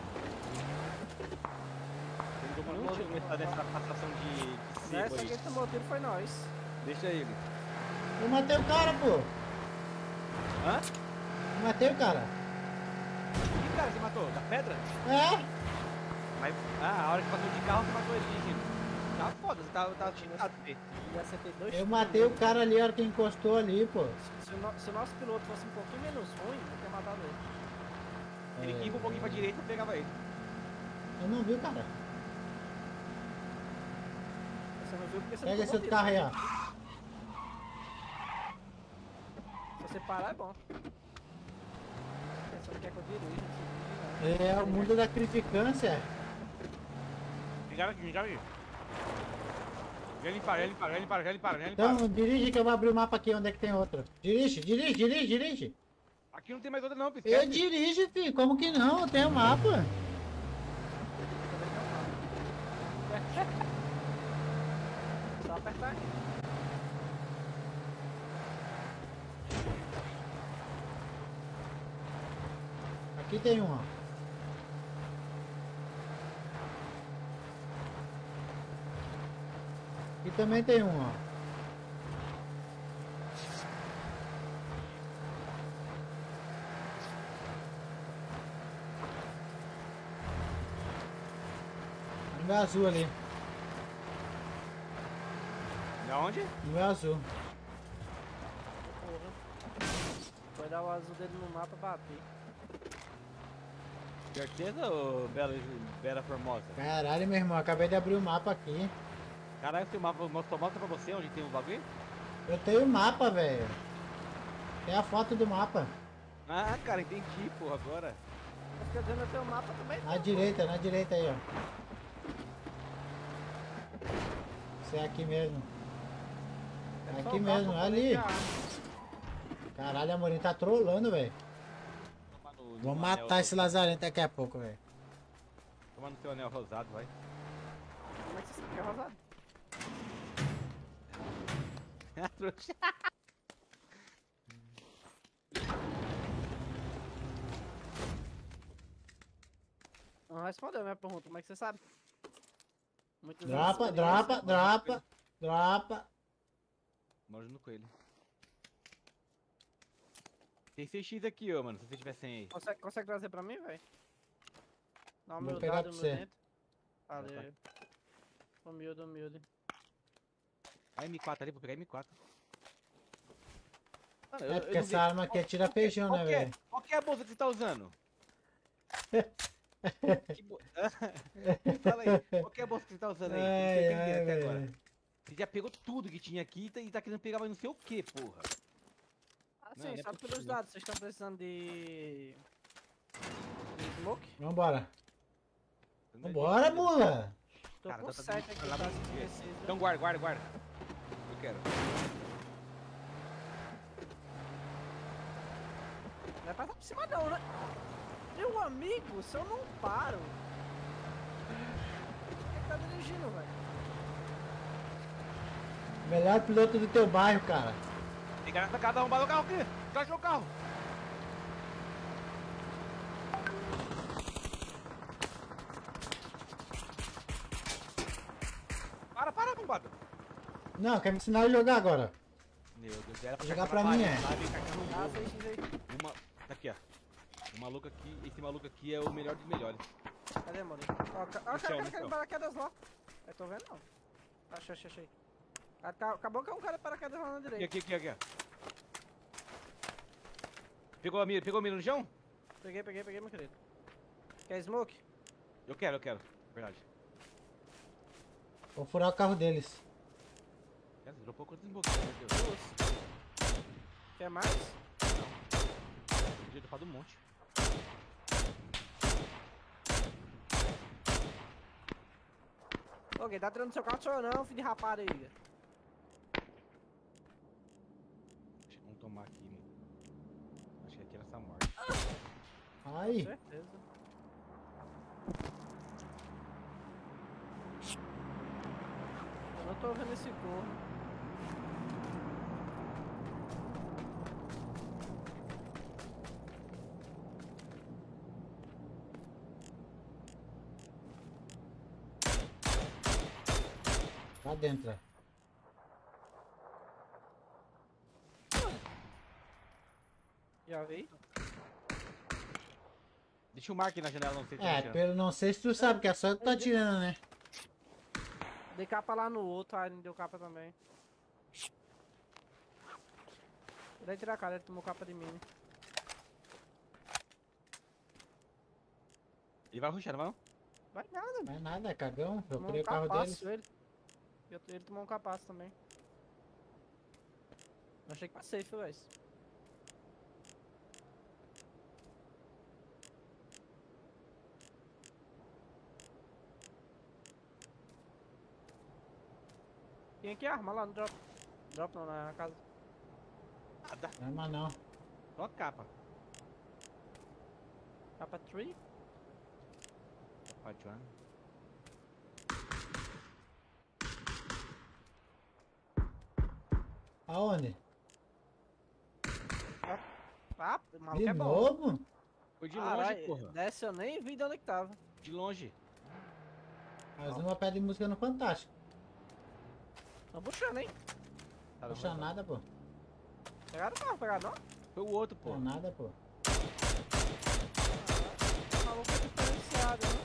Ele tomou nenhum tiro nessa, nessa passação de, de Nessa sebo aí. quem tomou tiro foi nós. Deixa ele. Eu matei o cara, pô. Hã? Eu matei o cara. Que cara você matou? Da pedra? É? Mas, ah, a hora que passou de carro você matou ele dirigindo. Tá foda, você tá, tá cheatado. Fê. E acertei dois Eu tiros matei o nele. cara ali, a hora que encostou ali, pô. Se o, no- se o nosso piloto fosse um pouquinho menos ruim, eu teria matado ele. Ele quis ir um pouquinho pra direita e pegava ele. Eu não vi o cara. Você não viu porque você Pega não esse tomou outro carro aí, tiro. ó. Se você parar é bom. Você não quer que eu dirija, não sei É o mundo da criticância. Ligaram aqui, ligaram aqui. Já limparam, já limparam, já limparam, já limparam, já limparam. Então dirige que eu vou abrir o mapa aqui onde é que tem outro. Dirige, dirige, dirige, dirige. Aqui não tem mais outra não, Pê. Eu Esquece. dirijo, filho. Como que não? Tem o mapa. Só apertar aqui. Aqui tem um, ó. Aqui também tem um, ó. No meu azul ali. Da onde? No meu azul. Porra. Foi dar o azul dele no mapa bater. Certeza, ô Bela, Bela Formosa? Caralho, meu irmão. Acabei de abrir o mapa aqui. Caralho, tem o mapa, mostra mostra pra você onde tem o bagulho? Eu tenho o mapa, velho. Tem a foto do mapa. Ah, cara, entendi, pô, agora. Mas quer dizer, eu tenho o mapa também. Na direita, na direita aí, ó. Isso é aqui mesmo. É só Aqui o mesmo, mapa ali. pra Caralho, a Morinha tá trolando, velho. Toma no, Vou no matar anel, esse lazarento daqui a pouco, velho. Toma no seu anel rosado, vai. Como é que você sabe que é rosado? Trouxa. Não respondeu a minha pergunta, como é que você sabe? Muitos Dropa, anos de dropa, experiência. dropa, dropa. Moro no coelho. Tem seis x aqui, ó, mano, se você tiver cem aí. Consegue, consegue trazer pra mim, velho? Dá uma Vou pegar humildade, pra você. humildade. Valeu. Humilde, humilde. A M quatro ali, vou pegar a M quatro. Mano, É porque não essa vi- arma aqui atira feijão, né, Qual que é? velho? Qual que é a bolsa que você tá usando? Que bo... Fala aí, qual que é a bolsa que você tá usando aí? Eu não tô Ai, entendendo ai, até agora. velho. Você já pegou tudo que tinha aqui e tá- e tá querendo pegar mais não sei o que, porra. Ah, Não, sim, não é só possível. pelos dados. Vocês estão precisando de... de smoke? Vambora. Não é Vambora, mentira. mula. Tô Cara, com tá- tá sete dando- aqui, lá tá? pra Se ver. precisa. Então guarda, guarda, guarda. Eu quero. Não vai passar por cima não, né? Meu amigo, se eu não paro... Quem que tá dirigindo, velho? Melhor piloto do teu bairro, cara. Tem cara nessa casa, arrombado o carro aqui. Caixa o carro. Para, para, arrombado. Não, quer me ensinar a jogar agora. Meu Deus, era pra Jogar caçar pra mim, bala, é? lá vem cachorro Ah, novo. seis x aí. Uma... Tá aqui, ó. O maluco aqui, esse maluco aqui é o melhor dos melhores. Cadê, mano? Ó, ca- ó, No chão, cara, no cara, cara, chão. paraquedas lá. Eu tô vendo, não. Achei, achei, achei. Aca- Acabou que é um cara de paraquedas lá na Aqui, direita. aqui, aqui, aqui, ó. Pegou a mira, pegou a mira no chão? Peguei, peguei, peguei, meu querido. Quer smoke? Eu quero, eu quero. Verdade. Vou furar o carro deles. Cara, você dropou quantos emboques, meu Deus? Duas. Quer mais? Podia dropar do monte. Ô, quem tá tirando seu carro sou eu não, filho de rapariga. Vamos tomar aqui, mano. Acho que aqui era essa morte. Ai. Certeza. Eu não tô vendo esse corno. Lá dentro. Já vi? Deixa o Mark na janela, não sei se É, tá pelo não sei se tu sabe, que é só eu que tô atirando, né? Dei capa lá no outro, aí não deu capa também. Daí tirar a cara, ele tomou capa de mim. né? Ele vai rushar, não vai não? Vai nada, Não é nada, é cagão. Eu tomou procurei um o carro deles. capaço ele. E eu- ele tomou um capaço também. Eu achei que tá safe, velho. Tem aqui arma lá no drop. Drop não, na casa. Nada. Não é mais não. Só a capa. Capa três. Capa de one. Aonde? Ah, o maluco De é bom. novo? Foi de longe, Caralho, porra. Dessa eu nem vi de onde que tava. De longe. Mais uma pede música no Fantástico. Tão puxando, hein? Tá, Não não puxa vai- nada, pô. Pegaram o carro, pegaram não? Foi o outro, pô. Não nada, pô. O maluco é diferenciado, né?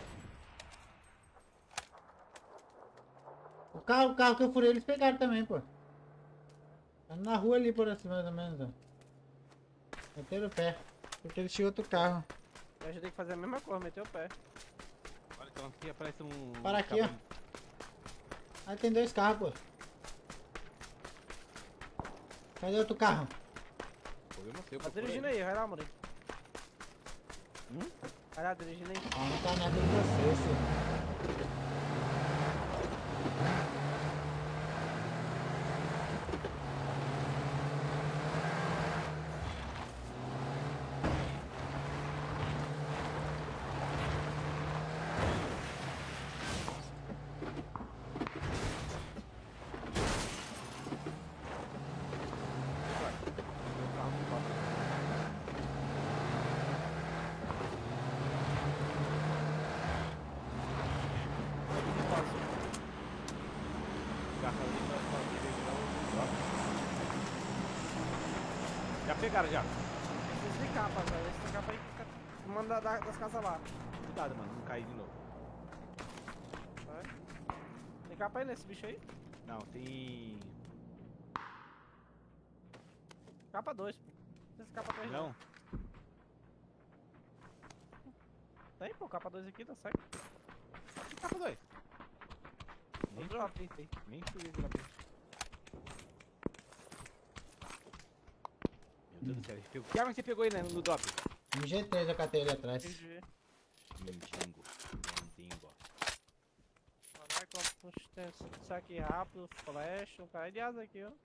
O carro, o carro que eu furei, eles pegaram também, pô. Tá na rua ali, por assim, mais ou menos, ó. Meteram o pé. Porque eles tinham outro carro. A gente tem que fazer a mesma coisa, meter o pé. Olha, então aqui aparece um... Para aqui, capa- Aí tem dois carros, pô. Cadê outro carro? Problema seu, Tá procura dirigindo aí. aí, vai lá, Murilo. Hum? Vai lá, dirigindo aí. Ah, não tá nada de vocês, filho. Meu carro não passa. pegaram já. Esses de capa, velho. Esse de capa aí que fica. Manda da- das casas lá. Cuidado, mano, não cair de novo. Vai. Tem capa aí nesse bicho aí? Não, tem. Capa dois, pô. Esse capa três Não? Tem, pô, capa dois aqui, tá certo. Que capa dois? Nem Outro. drop, tem. Nem fui esse drop. Meu Deus do céu, ele pegou- que arma você pegou aí né, no drop? M G três eu catei ali atrás. Entendi. Mendigo. Mendigo. Caralho, como tem saque rápido, flash, um cara de asa aqui, ó.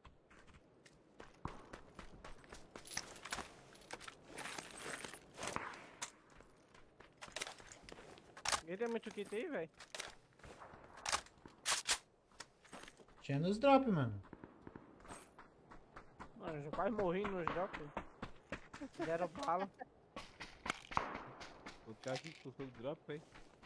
Ninguém tem muito kit aí, velho? Tinha nos drop, mano. Mano, eu já quase morri nos drops. Deram bala. O cara que custou o drop, foi.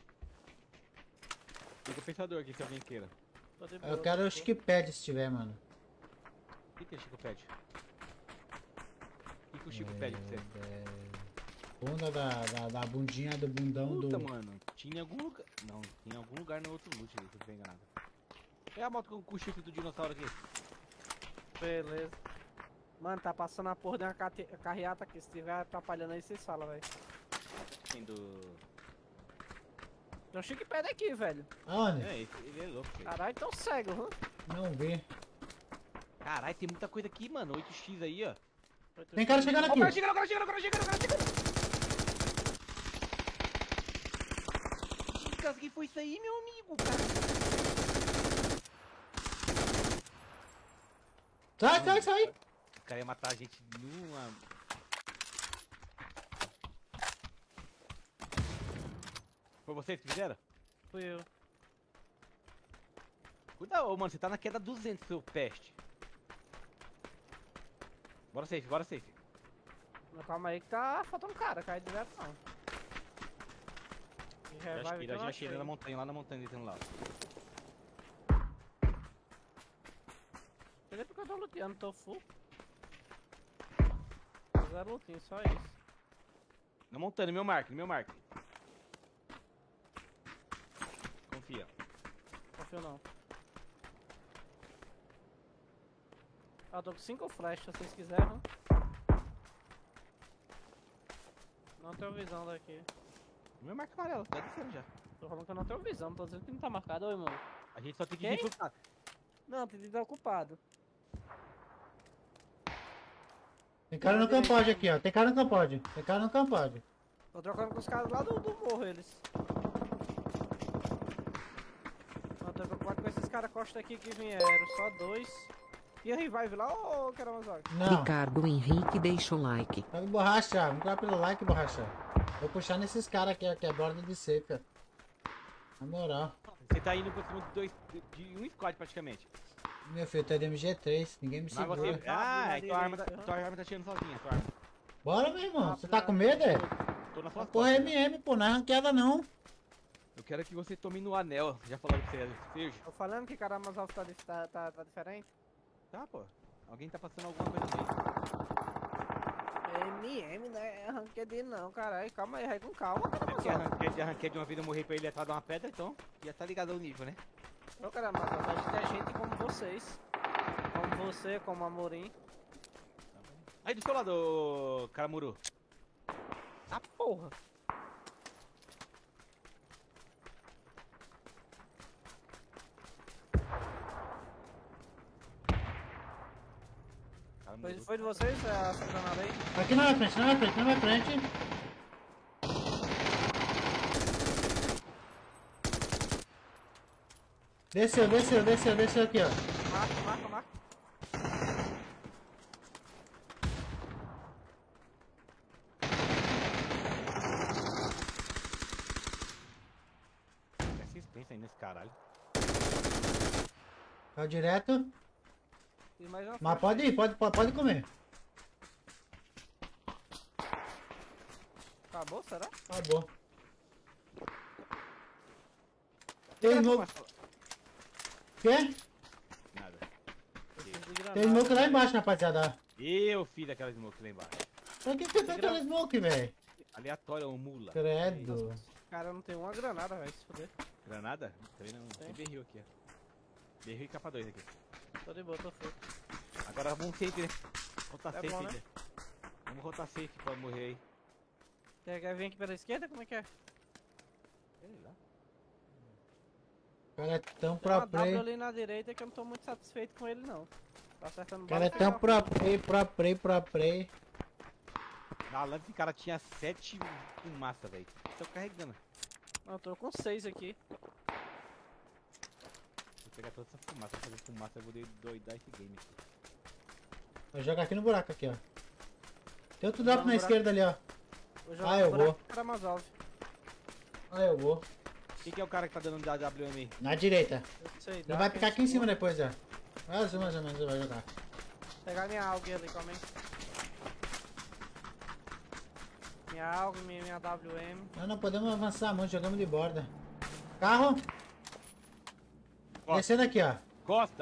Tem compensador aqui se alguém queira. Tô de boa, Eu quero tô o de boa. chickpad se tiver, mano. O que que é Chico pede? O que, que o Chico pede pra você? É... Bunda da, da, da bundinha do bundão Puta, do... mano, tinha em algum lugar. Não, tinha em algum lugar no outro loot ali, se eu não tô enganado. É a moto com, com o chifre do dinossauro aqui. Beleza. Mano, tá passando a porra de uma cate- carreata aqui. Se tiver atrapalhando aí, vocês falam, velho. Tem do. Tem um chique pé aqui, velho. Aonde? É, esse, ele é louco. filho. Caralho, tão cego, hã? Não vi. Caralho, tem muita coisa aqui, mano. oito x aí, ó. Tem cara chegando Ó, o aqui. cara chegando, o cara chegando, o cara chegando, o cara chegando. Que que foi isso aí, meu amigo, cara? Sai, sai, sai. O cara ia matar a gente numa. Foi vocês que fizeram? Fui eu. Cuidado, ô, mano, você tá na queda duzentos, seu peste. Bora safe, bora safe. Mas calma aí que tá faltando cara, cai direto não. E Já revive achei, que eu já não achei ele achei. na montanha, lá na montanha descendo lá. Entendeu porque eu tô luteando, tô full. Zero lutinho, só isso. Na montanha, no meu mark, no meu mark. Confia. Confio não. Ah, tô com cinco flash, se vocês quiserem. Né? Não tenho visão daqui. No meu mark amarelo, tá descendo já. Tô falando que eu não tenho visão, não tô dizendo que não tá marcado, oi, mano. A gente só tem que Quem? recrutar. Não, tem que estar ocupado. Tem cara no campode aqui, ó. Tem cara no campode. Tem cara no campode. Tô trocando com os caras lá do, do morro, eles. Não, tô preocupado com esses caras costa aqui que vieram, só dois. E a revive lá, ô, Karamazaki? Não. Ricardo Henrique deixa o like. Pega borracha. Vamos lá pelo like, borracha. Vou puxar nesses caras aqui, ó, que é borda de seca. Na moral. Você tá indo por cima de dois. de, de um squad praticamente. Meu filho, tá de M G três. Ninguém me Mas segura. você. Ah, na é, tua arma, tá, direita, tua arma tá tirando sozinha, tua arma. Bora, meu irmão. Você tá com medo, é? Tô na sua Porra, é costas. M M, pô. Não é ranqueada, não. Eu quero que você tome no anel. Já falaram pra você, Sérgio? Tô falando que Karamazov tá, dif- tá, tá, tá diferente. Tá, pô. Alguém tá passando alguma coisa no meio. M M, né? É ranked não, caralho. Calma aí, vai com calma, É porque Karamazov. arranquei, arranquei de uma vida, eu morri pra ele atrás de uma pedra, então já tá ligado ao nível, né? Ô, Karamazov, a gente é gente como vocês. Como você, como Amorim. Aí do seu lado, ô, Caramuru. Ah, porra. Foi, Caramuru. foi de vocês a granada aí? Aqui na minha frente, na minha frente, na minha frente. Desceu, desceu, desceu, desceu aqui, ó. Marca, marca, marca. Assistência aí nesse caralho. Caiu direto. E mais uma Mas faixa pode aí. ir, pode, pode, pode comer. Acabou, será? Acabou. Tem smoke. Quê? Nada. Preciso de Tem granada. smoke lá embaixo, rapaziada. Eu fiz aquela smoke lá embaixo. Pra que você tá aquela smoke, velho? Aleatório, um mula. Credo. O cara não tem uma granada, velho, se fuder. Granada? Também não. Tem. Tem berril aqui, ó. Berril e capa dois aqui. Tô de boa, tô feito. Agora vamos safe, né? Rotar É safe bom, aí, né? né? Vamos rotar safe pra morrer aí. Quer, quer vir aqui pela esquerda? Como é que é? Sei lá. O cara é tão Tem uma pro W play. ali na direita que eu não tô muito satisfeito com ele, não. Tá acertando O cara é bala, tão tá? pro play, pro play, pro play. Na lance esse cara tinha sete fumaça, velho. Tô carregando. Não, eu tô com seis aqui. Vou pegar toda essa fumaça, fazer fumaça, eu vou doidar esse game aqui. Vou jogar aqui no buraco aqui, ó. Tem outro Vou drop na jogar no esquerda ali, ó. Vou jogar Ah, no eu buraco vou. do Karamazov. Ah, eu vou. Quem que é o cara que tá dando da W M aí? Na direita. Eu sei, Ele dá, vai que ficar a aqui em gente cima depois, ó. Mais ou mais ou menos, ele vai jogar. Pegar minha AUG ali também. Minha AUG, minha, minha W M. Nós não podemos avançar muito, jogamos de borda. Carro. Costa. Descendo aqui, ó. Costa!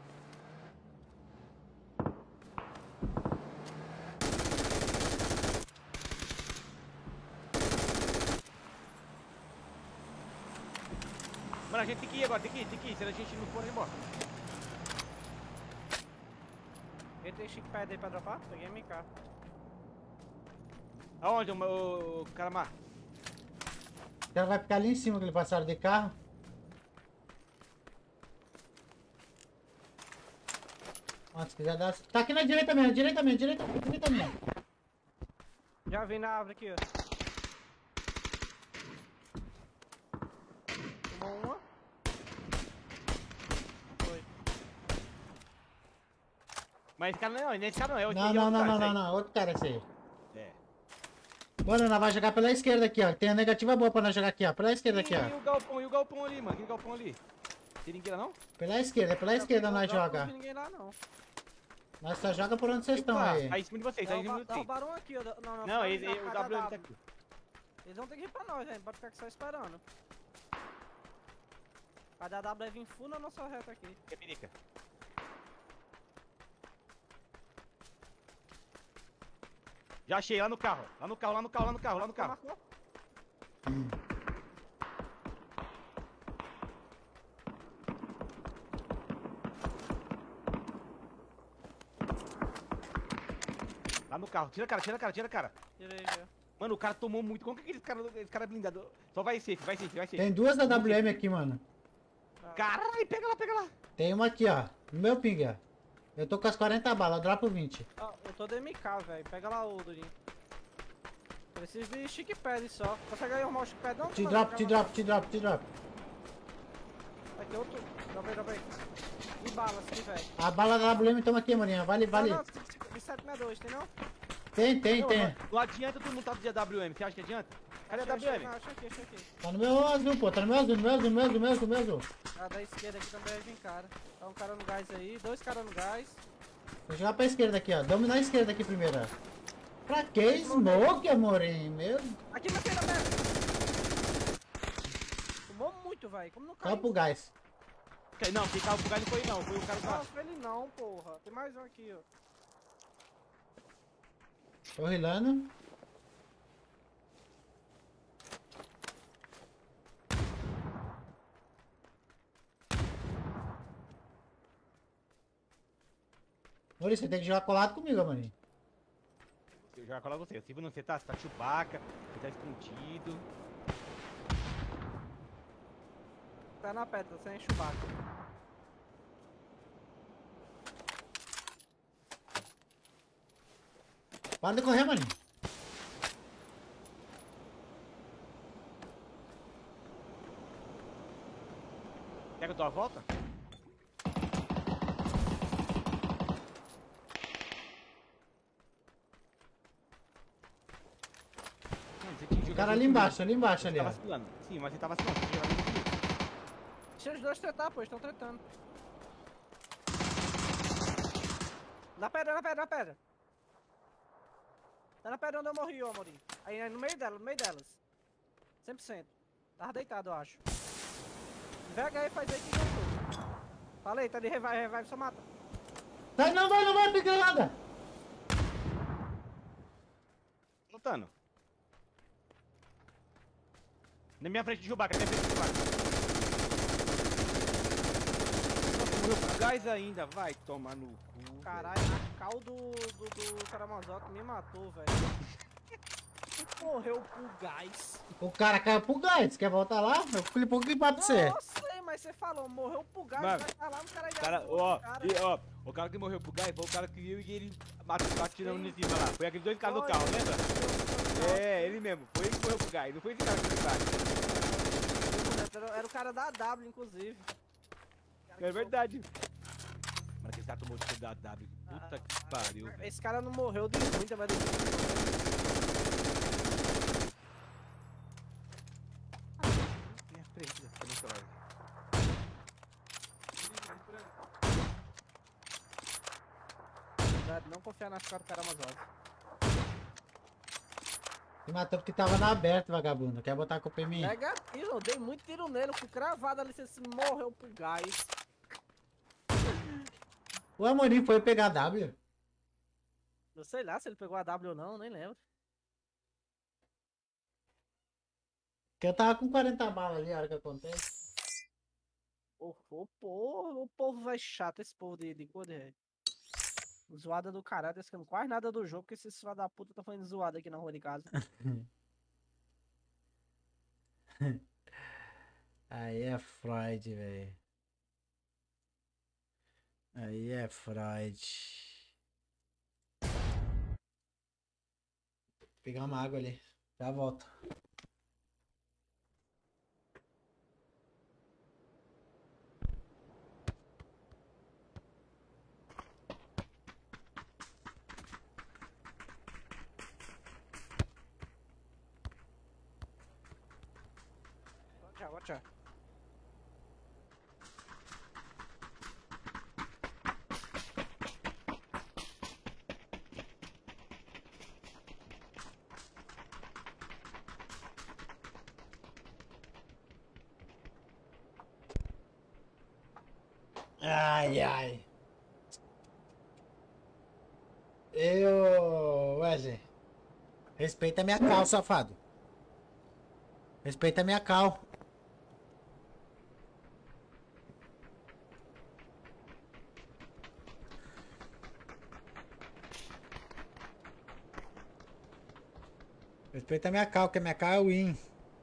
Mano, a gente tem que ir agora, tem que ir, tem que ir. Se a gente não for, embora. Ele tem chickpad aí pra dropar? Peguei M K. Aonde, o, o, o Caramar? O cara vai ficar ali em cima que ele passaram de carro. Ó, se quiser dar... Tá aqui na direita mesmo, direita mesmo, direita mesmo, direita mesmo. Já vi na árvore aqui, ó. Tomou uma. Foi. Mas esse cara não é, esse cara não é. esse Não, aí é não, outro não, cara, não, esse não, aí. não, outro cara esse aí. É. Bora, nós vai jogar pela esquerda aqui, ó. Tem a negativa boa pra nós jogar aqui, ó. Pela esquerda aqui, E ó. o galpão, e o galpão ali, mano? Aquele galpão ali. Seringueira não? Pela esquerda, pela esquerda Não, nós não, não joga. vi ninguém lá, não. Nós só joga por onde vocês estão Opa, aí. Tá em cima de vocês, tá em cima de vocês. Derrubaram um aqui, ó. Não, não, Não, não, esse, não, o cada W M tá aqui. Eles vão ter que ir pra nós, gente. Pode ficar aqui só esperando. Cada W vai vir full na nossa reta aqui. Que perica. Já achei, lá no carro. Lá no carro, lá no carro, lá no carro, lá no carro. Marcou? Lá no carro. Tira a cara, tira a cara, tira a cara. Tirei já. Mano, o cara tomou muito. Como que aquele cara, esse cara é blindado? Só vai safe, vai safe, vai safe. Tem duas da W M aqui, mano. Caralho, pega lá, pega lá. Tem uma aqui, ó. No meu ping, ó. Eu tô com as quarenta balas, eu dropo vinte. Ah, eu tô de M K, velho. Pega lá o Durinho. Preciso de chickpad só. Consegue arrumar o chickpad não? Te Mano, drop, te calma. drop, te drop, te drop. Aqui outro. Dropa aí, dropa aí. E balas aqui, velho. A bala da W M toma aqui, maninha. Vale, vale. Não, não, de sete sessenta e dois, tem não? Tem, tem, Não, tem. não, não adianta todo mundo tá de A W M. Você acha que adianta? Cadê a Achei, W M? achei, não, achei aqui, achei aqui. Tá no meu azul, pô. Tá no meu azul, no meu azul, no meu azul, no meu azul, no meu azul. Ah, da esquerda aqui também vem cara. Tá um cara no gás aí, dois caras no gás. Vou jogar pra esquerda aqui, ó. Dominar a esquerda aqui primeiro, ó. Pra que smoke, amorim? Meu... Aqui na feira, velho! Tomou muito, velho. Como não caiu? Calma pro gás. Não, quem caiu pro gás não foi não, foi o cara Não, da... foi ele não, porra. Tem mais um aqui, ó. Tô rilando. Maurício, você tem que jogar colado comigo, amorim. Eu já colo você. Se você tá, você tá Chewbacca, você tá escondido. Tá na pedra, sem Chewbacca. Para de correr, maninho. Quer que eu dou a volta? Mano, você tinha que O jogar cara ali junto embaixo, comigo. ali embaixo, Você ali, tá ó. vacilando. Sim, mas você tá vacilando. Você tinha que jogar junto comigo. Deixa os dois tretar, pô, estão tretando. Na pedra, na pedra, na pedra. Tá na pedra onde eu morri, ó, Amorim. Aí, aí no meio dela, no meio delas. cem por cento. Tava deitado, eu acho. Vega aí, faz aí que ganhou. Falei, tá de revive, revive, só mata. Sai, não vai, não vai, pegar nada. escutando. Na minha frente de Chewbacca, na minha frente de Chewbacca. Nossa, morreu pro gás ainda, vai tomar no cu. Caralho, a cal do, do, do Caramazote me matou, velho. Morreu pro gás. O cara caiu pro gás, quer voltar lá? Eu clipou clipar pra você. Nossa, mas você falou, morreu pro gás, Mano, vai tá lá no cara ainda. Cara, matou ó, o cara. e, ó, o cara que morreu pro gás foi o cara que viu e ele matou, tá atirando em cima lá. Foi aqueles dois caras do carro, lembra? É, ele mesmo. Foi ele que morreu pro gás, não foi esse cara que morreu pro gás. Era, era o cara da W, inclusive. É verdade. Mano, aquele cara tomou tiro da W. Puta que pariu, velho. Esse cara não morreu de muita, mas... Minha frente, fica no celular. Não confiar nas caras do Caramazote. Me matou porque tava na aberta, vagabundo. Quer botar a culpa em mim? Negativo, eu dei muito tiro nele, fui cravado ali, você se morreu pro gás. O Amorim foi pegar a W. Eu sei lá se ele pegou a W ou não, nem lembro. Porque eu tava com quarenta balas ali, a hora que acontece. O, o, povo, o povo vai chato, esse povo de, de cor de... Zoada do caralho, tá escrevendo quase nada do jogo, porque esses filha da puta tá fazendo zoada aqui na rua de casa. Aí é Freud, velho. Aí é Freud. Vou pegar uma água ali. Já volto. Tchau, tchau. Ai, ai. Eu... Wesley. Respeita a minha cal, safado. Respeita a minha cal. Respeita a minha cal, que a minha cal é win.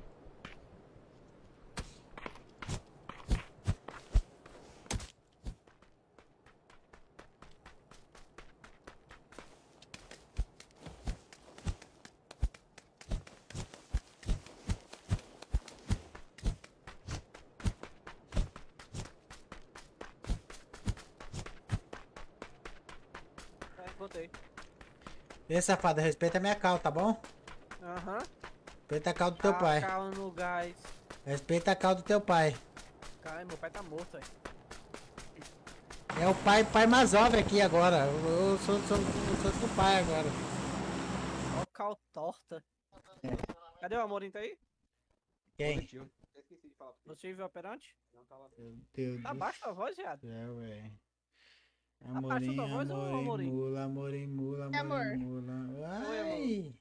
É, botei. E safado, respeita a minha cal, tá bom? Aham. Respeita a cal do teu pai. Calma no gás. Respeita a cal do teu pai. Caralho, meu pai tá morto, velho. É o pai, pai Mazov aqui agora. Eu, eu sou, sou, sou do pai agora. Ó, cal torta. Cadê o Amorim, tá aí? Quem? Positivo. Eu esqueci de falar pra Você viu o operante? Não tava. Meu Deus Tá do baixo a voz, viado. céu, velho. Abaixa Amorim, tua voz, ô, amorim, Amorim. mula, amorim, mula, Amor. amorim, mula. Oi, amor. Ai.